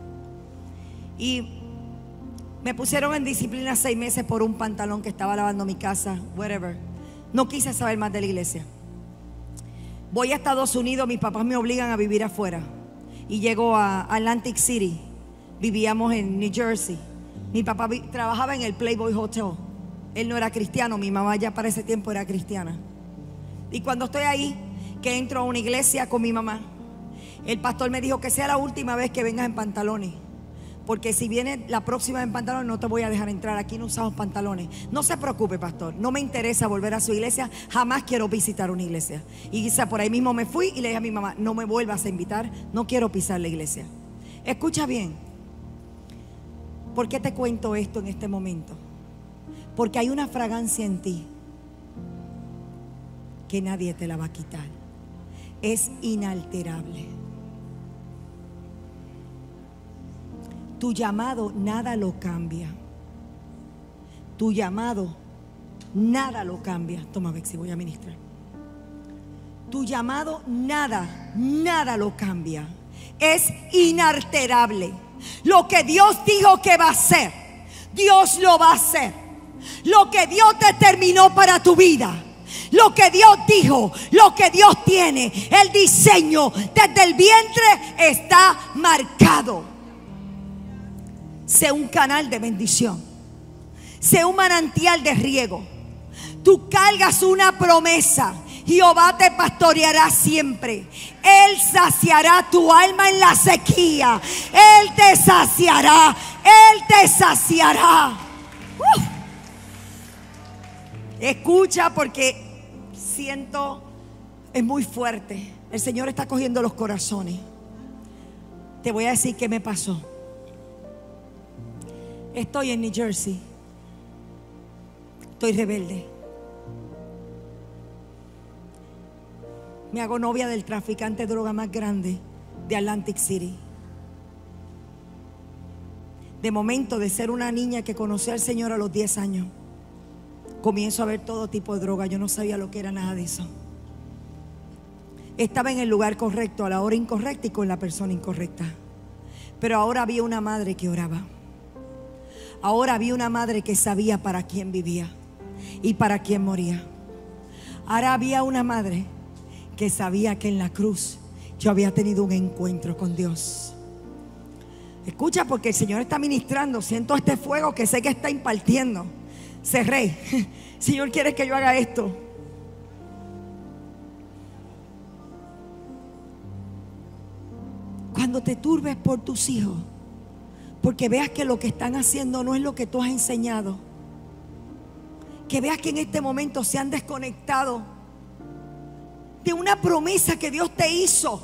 S7: Y me pusieron en disciplina seis meses por un pantalón que estaba lavando mi casa, whatever. No quise saber más de la iglesia. Voy a Estados Unidos, mis papás me obligan a vivir afuera. Y llego a Atlantic City. Vivíamos en New Jersey. Mi papá vi- trabajaba en el Playboy Hotel. Él no era cristiano, mi mamá ya para ese tiempo era cristiana. Y cuando estoy ahí, que entro a una iglesia con mi mamá, el pastor me dijo que sea la última vez que vengas en pantalones, porque si vienes la próxima en pantalones no te voy a dejar entrar. Aquí no usamos pantalones. No se preocupe, pastor, no me interesa volver a su iglesia. Jamás quiero visitar una iglesia. Y quizá por ahí mismo me fui y le dije a mi mamá, no me vuelvas a invitar, no quiero pisar la iglesia. Escucha bien. ¿Por qué te cuento esto en este momento? Porque hay una fragancia en ti que nadie te la va a quitar. Es inalterable. Tu llamado nada lo cambia. Tu llamado nada lo cambia. Toma, Bexi, voy a ministrar. Tu llamado nada, nada lo cambia. Es inalterable. Lo que Dios dijo que va a hacer, Dios lo va a hacer. Lo que Dios determinó para tu vida, lo que Dios dijo, lo que Dios tiene, el diseño desde el vientre está marcado. Sé un canal de bendición, sé un manantial de riego. Tú cargas una promesa. Jehová te pastoreará siempre. Él saciará tu alma en la sequía. Él te saciará. Él te saciará. Uh. Escucha, porque siento, es muy fuerte. El Señor está cogiendo los corazones. Te voy a decir qué me pasó. Estoy en New Jersey. Estoy rebelde. Me hago novia del traficante de droga más grande de Atlantic City. De momento, de ser una niña que conoció al Señor a los diez años, comienzo a ver todo tipo de droga. Yo no sabía lo que era nada de eso. Estaba en el lugar correcto, a la hora incorrecta y con la persona incorrecta. Pero ahora había una madre que oraba. Ahora había una madre que sabía para quién vivía y para quién moría. Ahora había una madre que sabía que en la cruz yo había tenido un encuentro con Dios. Escucha, porque el Señor está ministrando. Siento este fuego que sé que está impartiendo. Cerré. Señor, ¿quieres que yo haga esto? Cuando te turbes por tus hijos, porque veas que lo que están haciendo no es lo que tú has enseñado, que veas que en este momento se han desconectado de una promesa que Dios te hizo,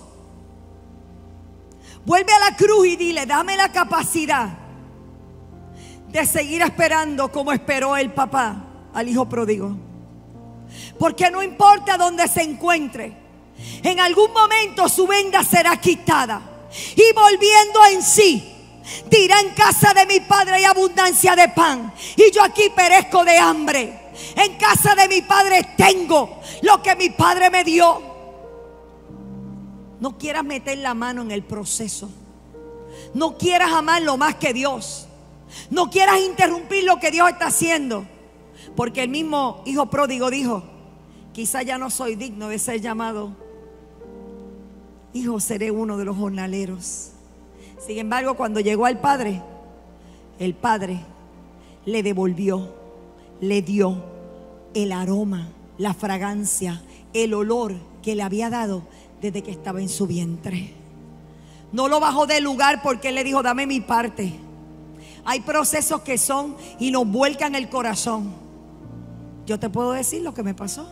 S7: vuelve a la cruz y dile: dame la capacidad de seguir esperando como esperó el papá al hijo pródigo. Porque no importa dónde se encuentre, en algún momento su venda será quitada, y volviendo en sí dirá: en casa de mi padre hay abundancia de pan, y yo aquí perezco de hambre. En casa de mi padre tengo lo que mi padre me dio. No quieras meter la mano en el proceso. No quieras amarlo más que Dios. No quieras interrumpir lo que Dios está haciendo. Porque el mismo hijo pródigo dijo: quizá ya no soy digno de ser llamado hijo, seré uno de los jornaleros. Sin embargo, cuando llegó al padre, el padre le devolvió, le dio el aroma, la fragancia, el olor que le había dado desde que estaba en su vientre. No lo bajó del lugar porque él le dijo: dame mi parte. Hay procesos que son y nos vuelcan el corazón. Yo te puedo decir lo que me pasó.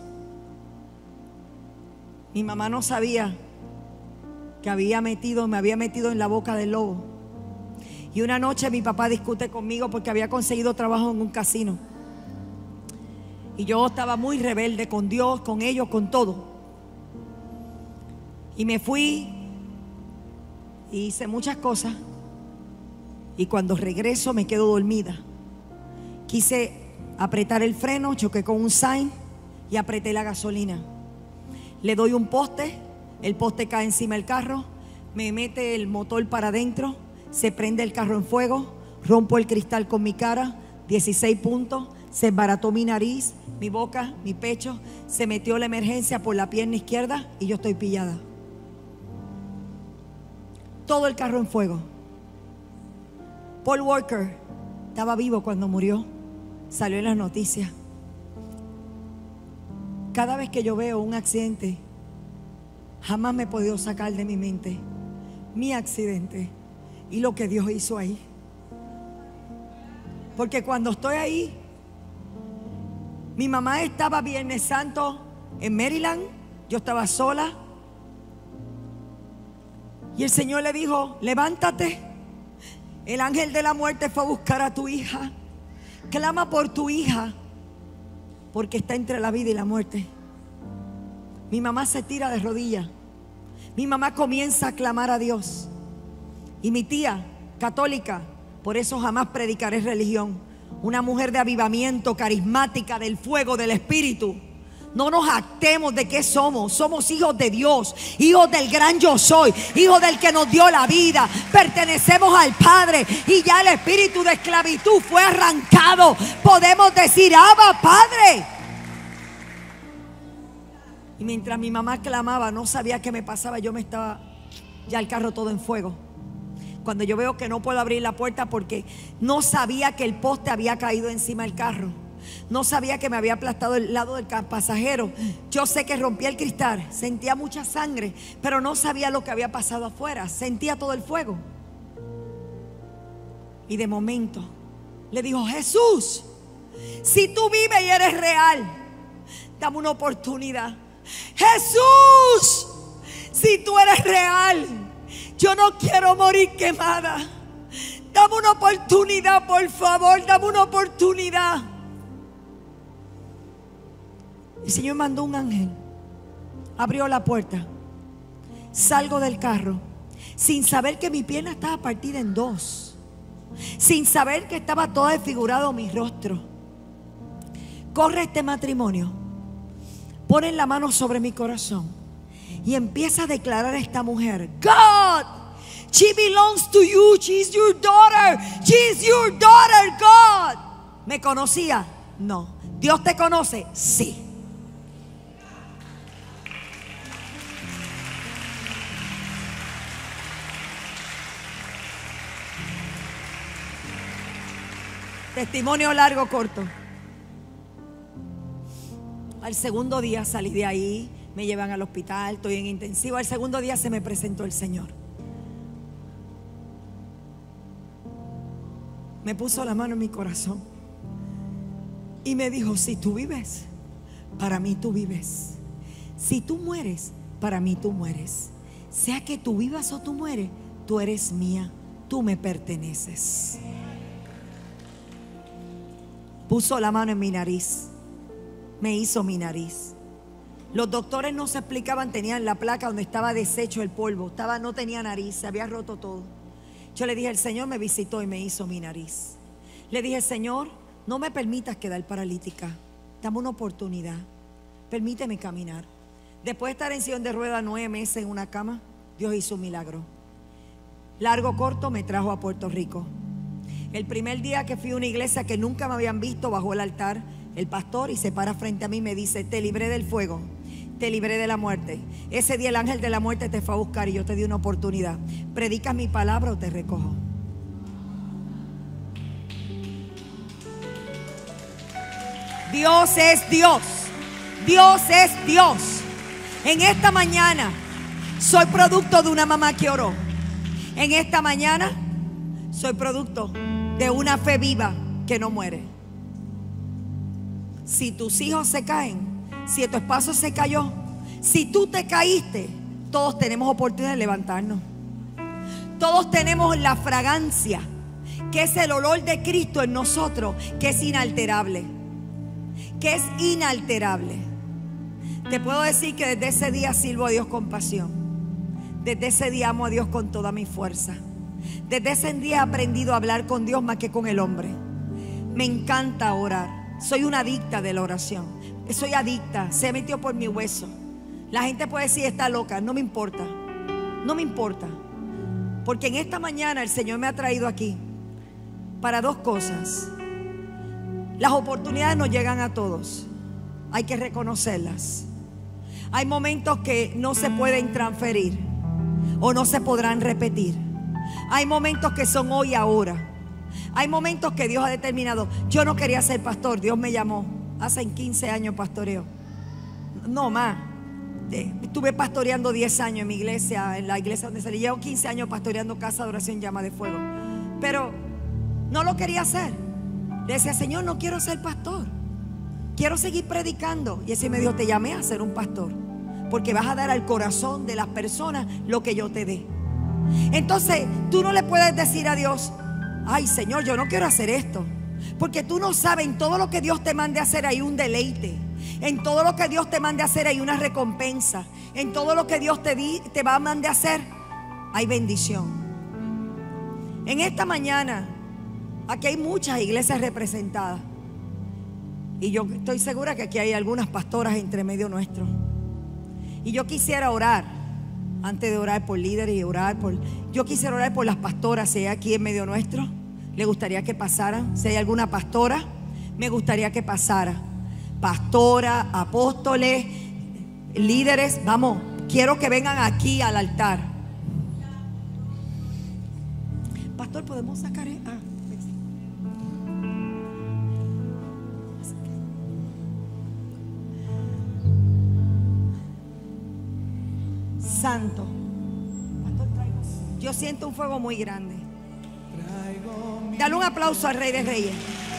S7: Mi mamá no sabía que había metido, me había metido en la boca del lobo. Y una noche mi papá discute conmigo porque había conseguido trabajo en un casino. Y yo estaba muy rebelde con Dios, con ellos, con todo. Y me fui y hice muchas cosas. Y cuando regreso me quedo dormida. Quise apretar el freno, choqué con un sign y apreté la gasolina. Le doy un poste, el poste cae encima del carro, me mete el motor para adentro, se prende el carro en fuego, rompo el cristal con mi cara, dieciséis puntos, se embarató mi nariz, mi boca, mi pecho, se metió la emergencia por la pierna izquierda y yo estoy pillada. Todo el carro en fuego. Paul Walker estaba vivo cuando murió, salió en las noticias. Cada vez que yo veo un accidente, jamás me he podido sacar de mi mente mi accidente y lo que Dios hizo ahí. Porque cuando estoy ahí, mi mamá estaba Viernes Santo en Maryland, yo estaba sola. Y el Señor le dijo: levántate, el ángel de la muerte fue a buscar a tu hija. Clama por tu hija, porque está entre la vida y la muerte. Mi mamá se tira de rodillas. Mi mamá comienza a clamar a Dios. Y mi tía, católica, por eso jamás predicaré religión, una mujer de avivamiento, carismática, del fuego, del espíritu. No nos jactemos de qué somos. Somos hijos de Dios, hijos del gran yo soy, hijos del que nos dio la vida. Pertenecemos al Padre y ya el espíritu de esclavitud fue arrancado. Podemos decir: Abba, Padre. Y mientras mi mamá clamaba, no sabía qué me pasaba. Yo me estaba, ya el carro todo en fuego. Cuando yo veo que no puedo abrir la puerta porque no sabía que el poste había caído encima del carro, no sabía que me había aplastado el lado del pasajero. Yo sé que rompí el cristal, sentía mucha sangre, pero no sabía lo que había pasado afuera. Sentía todo el fuego. Y de momento le dijo: Jesús, si tú vives y eres real, dame una oportunidad. Jesús, si tú eres real, yo no quiero morir quemada. Dame una oportunidad, por favor, dame una oportunidad. El Señor mandó un ángel, abrió la puerta, salgo del carro sin saber que mi pierna estaba partida en dos, sin saber que estaba todo desfigurado mi rostro. Corre este matrimonio, pone la mano sobre mi corazón y empieza a declarar a esta mujer: God, she belongs to you, she's your daughter, she's your daughter, God. ¿Me conocía? No. ¿Dios te conoce? Sí. Testimonio largo, corto. Al segundo día salí de ahí, me llevan al hospital, estoy en intensivo. Al segundo día se me presentó el Señor. me puso la mano en mi corazón y me dijo: si tú vives, para mí tú vives. Si tú mueres, para mí tú mueres. Sea que tú vivas o tú mueres, tú eres mía, tú me perteneces. Puso la mano en mi nariz, me hizo mi nariz. Los doctores no se explicaban, tenían la placa donde estaba deshecho el polvo, estaba, no tenía nariz, se había roto todo. Yo le dije: el Señor me visitó y me hizo mi nariz. Le dije: Señor, no me permitas quedar paralítica, dame una oportunidad, permíteme caminar. Después de estar en sillón de ruedas nueve meses en una cama, Dios hizo un milagro. Largo corto, me trajo a Puerto Rico. El primer día que fui a una iglesia que nunca me habían visto, bajó el altar el pastor y se para frente a mí y me dice: te libré del fuego, te libré de la muerte. Ese día el ángel de la muerte te fue a buscar y yo te di una oportunidad. ¿Predicas mi palabra o te recojo? Dios es Dios. Dios es Dios. En esta mañana soy producto de una mamá que oró. En esta mañana soy producto de una fe viva que no muere. Si tus hijos se caen, si tu esposo se cayó, si tú te caíste, todos tenemos oportunidad de levantarnos. Todos tenemos la fragancia, que es el olor de Cristo en nosotros, que es inalterable. Que es inalterable. Te puedo decir que desde ese día sirvo a Dios con pasión. Desde ese día amo a Dios con toda mi fuerza. Desde ese día he aprendido a hablar con Dios más que con el hombre. Me encanta orar. Soy una adicta de la oración. Soy adicta, se metió por mi hueso. La gente puede decir: está loca. No me importa. No me importa. Porque en esta mañana el Señor me ha traído aquí para dos cosas. Las oportunidades no llegan a todos. Hay que reconocerlas. Hay momentos que no se pueden transferir o no se podrán repetir. Hay momentos que son hoy, ahora. Hay momentos que Dios ha determinado. Yo no quería ser pastor, Dios me llamó. Hace quince años pastoreo. No más. Estuve pastoreando diez años en mi iglesia, en la iglesia donde salí. Llevo quince años pastoreando Casa de Oración Llama de Fuego. Pero no lo quería hacer. Le decía: Señor, no quiero ser pastor, quiero seguir predicando. Y ese me dijo: te llamé a ser un pastor, porque vas a dar al corazón de las personas lo que yo te dé. Entonces tú no le puedes decir a Dios: ay, Señor, yo no quiero hacer esto. Porque tú no sabes, en todo lo que Dios te mande a hacer hay un deleite. En todo lo que Dios te mande a hacer hay una recompensa. En todo lo que Dios te, di, te va a mandar a hacer hay bendición. En esta mañana aquí hay muchas iglesias representadas. Y yo estoy segura que aquí hay algunas pastoras entre medio nuestro. Y yo quisiera orar, antes de orar por líderes y orar por... Yo quisiera orar por las pastoras, si hay aquí en medio nuestro. ¿Le gustaría que pasaran? Si hay alguna pastora, me gustaría que pasara. Pastora, apóstoles, líderes, vamos, quiero que vengan aquí al altar. Pastor, ¿podemos sacar? Ah. Santo. Yo siento un fuego muy grande. Dale un aplauso al Rey de Reyes.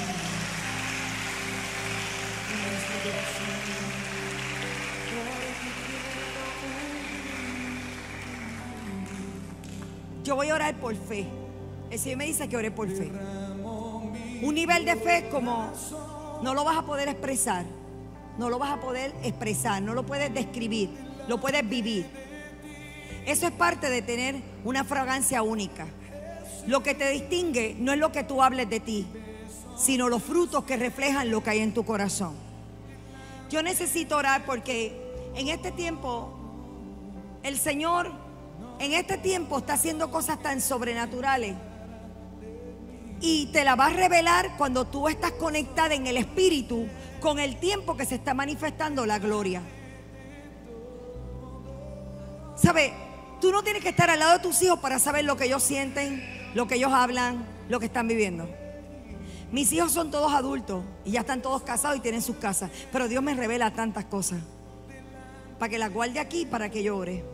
S7: Yo voy a orar por fe. El Señor me dice que ore por fe. Un nivel de fe como no lo vas a poder expresar. No lo vas a poder expresar. No lo puedes describir. Lo puedes vivir. Eso es parte de tener una fragancia única. Lo que te distingue no es lo que tú hables de ti, sino los frutos que reflejan lo que hay en tu corazón. Yo necesito orar porque en este tiempo el Señor en este tiempo está haciendo cosas tan sobrenaturales y te la va a revelar cuando tú estás conectada en el Espíritu con el tiempo que se está manifestando la gloria. ¿Sabes? Tú no tienes que estar al lado de tus hijos para saber lo que ellos sienten, lo que ellos hablan, lo que están viviendo. Mis hijos son todos adultos y ya están todos casados y tienen sus casas, pero Dios me revela tantas cosas para que las guarde aquí, para que yo ore.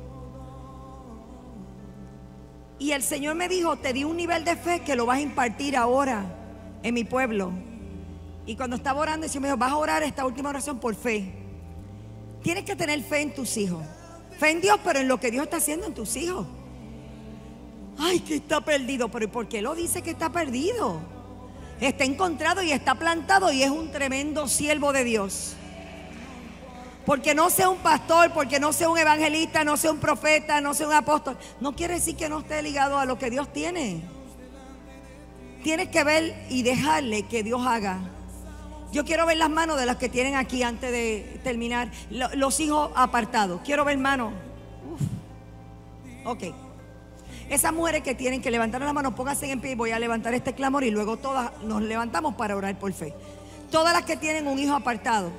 S7: Y el Señor me dijo: te di un nivel de fe que lo vas a impartir ahora en mi pueblo. Y cuando estaba orando, el Señor me dijo, vas a orar esta última oración por fe. Tienes que tener fe en tus hijos. Fe en Dios, pero en lo que Dios está haciendo en tus hijos. Ay, que está perdido. Pero ¿por qué lo dice que está perdido? Está encontrado y está plantado y es un tremendo siervo de Dios. Porque no sea un pastor, porque no sea un evangelista, no sea un profeta, no sea un apóstol, no quiere decir que no esté ligado a lo que Dios tiene. Tienes que ver y dejarle que Dios haga. Yo quiero ver las manos de las que tienen aquí antes de terminar. Los hijos apartados. Quiero ver manos. Uf. Ok. Esas mujeres que tienen que levantar las manos, pónganse en pie y voy a levantar este clamor y luego todas nos levantamos para orar por fe. Todas las que tienen un hijo apartado,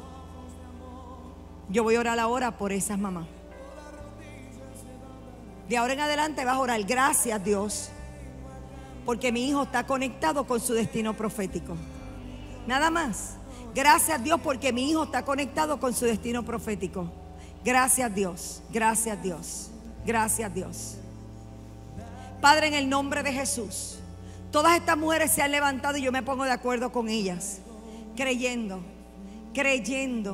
S7: yo voy a orar ahora por esas mamás. De ahora en adelante vas a orar, gracias Dios, porque mi hijo está conectado con su destino profético. Nada más. Gracias Dios porque mi hijo está conectado con su destino profético. Gracias Dios, gracias Dios, gracias Dios. Padre, en el nombre de Jesús, todas estas mujeres se han levantado y yo me pongo de acuerdo con ellas, creyendo, creyendo,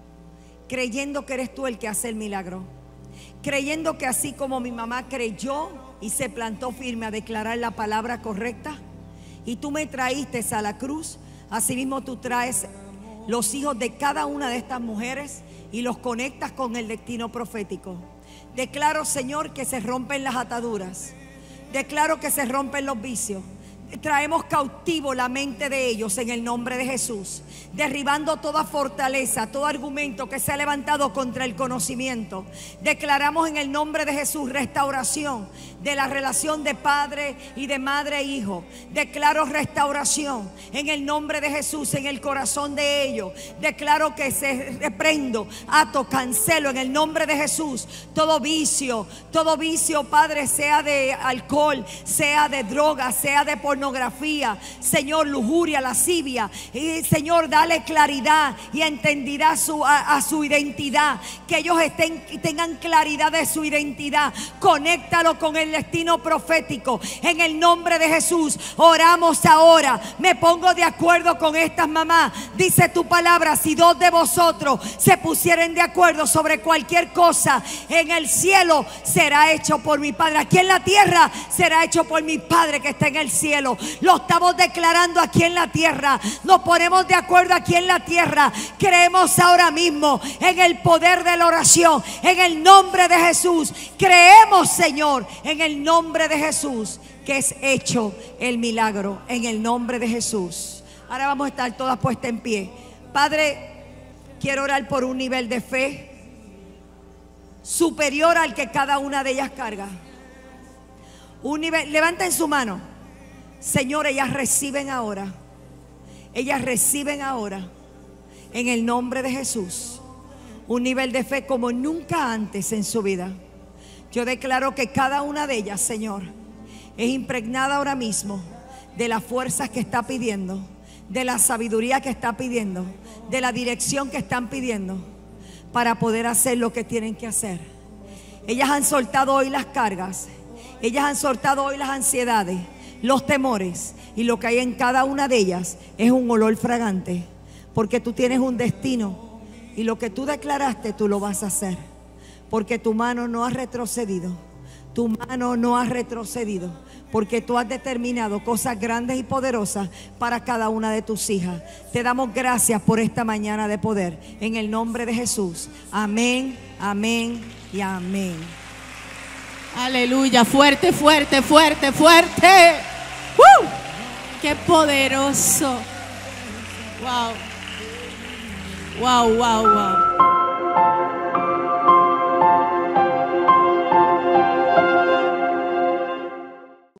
S7: creyendo que eres tú el que hace el milagro, creyendo que así como mi mamá creyó y se plantó firme a declarar la palabra correcta y tú me traíste a la cruz, asimismo tú traes los hijos de cada una de estas mujeres y los conectas con el destino profético. Declaro, Señor, que se rompen las ataduras. Declaro que se rompen los vicios. Traemos cautivo la mente de ellos en el nombre de Jesús, derribando toda fortaleza, todo argumento que se ha levantado contra el conocimiento. Declaramos en el nombre de Jesús restauración de la relación de padre y de madre e hijo. Declaro restauración en el nombre de Jesús en el corazón de ellos. Declaro que se reprendo, ato, cancelo en el nombre de Jesús todo vicio, todo vicio, Padre, sea de alcohol, sea de droga, sea de pornografía. Pornografía, Señor, lujuria, lascivia, y Señor, dale claridad y entendida su, a, a su identidad, que ellos estén, tengan claridad de su identidad. Conéctalo con el destino profético en el nombre de Jesús. Oramos ahora, me pongo de acuerdo con estas mamás. Dice tu palabra, si dos de vosotros se pusieren de acuerdo sobre cualquier cosa en el cielo, será hecho por mi Padre. Aquí en la tierra será hecho por mi Padre que está en el cielo. Lo estamos declarando aquí en la tierra. Nos ponemos de acuerdo aquí en la tierra. Creemos ahora mismo en el poder de la oración, en el nombre de Jesús. Creemos, Señor, en el nombre de Jesús, que es hecho el milagro en el nombre de Jesús. Ahora vamos a estar todas puestas en pie. Padre, quiero orar por un nivel de fe superior al que cada una de ellas carga. Un nivel, levanten su mano. Señor, ellas reciben ahora, ellas reciben ahora en el nombre de Jesús un nivel de fe como nunca antes en su vida. Yo declaro que cada una de ellas, Señor, es impregnada ahora mismo de las fuerzas que está pidiendo, de la sabiduría que está pidiendo, de la dirección que están pidiendo para poder hacer lo que tienen que hacer. Ellas han soltado hoy las cargas, ellas han soltado hoy las ansiedades, los temores, y lo que hay en cada una de ellas es un olor fragante, porque tú tienes un destino y lo que tú declaraste tú lo vas a hacer, porque tu mano no ha retrocedido, tu mano no ha retrocedido, porque tú has determinado cosas grandes y poderosas para cada una de tus hijas. Te damos gracias por esta mañana de poder en el nombre de Jesús. Amén, amén y amén.
S6: Aleluya, fuerte, fuerte, fuerte, fuerte. ¡Uh! ¡Qué poderoso! Wow. Wow, wow, wow.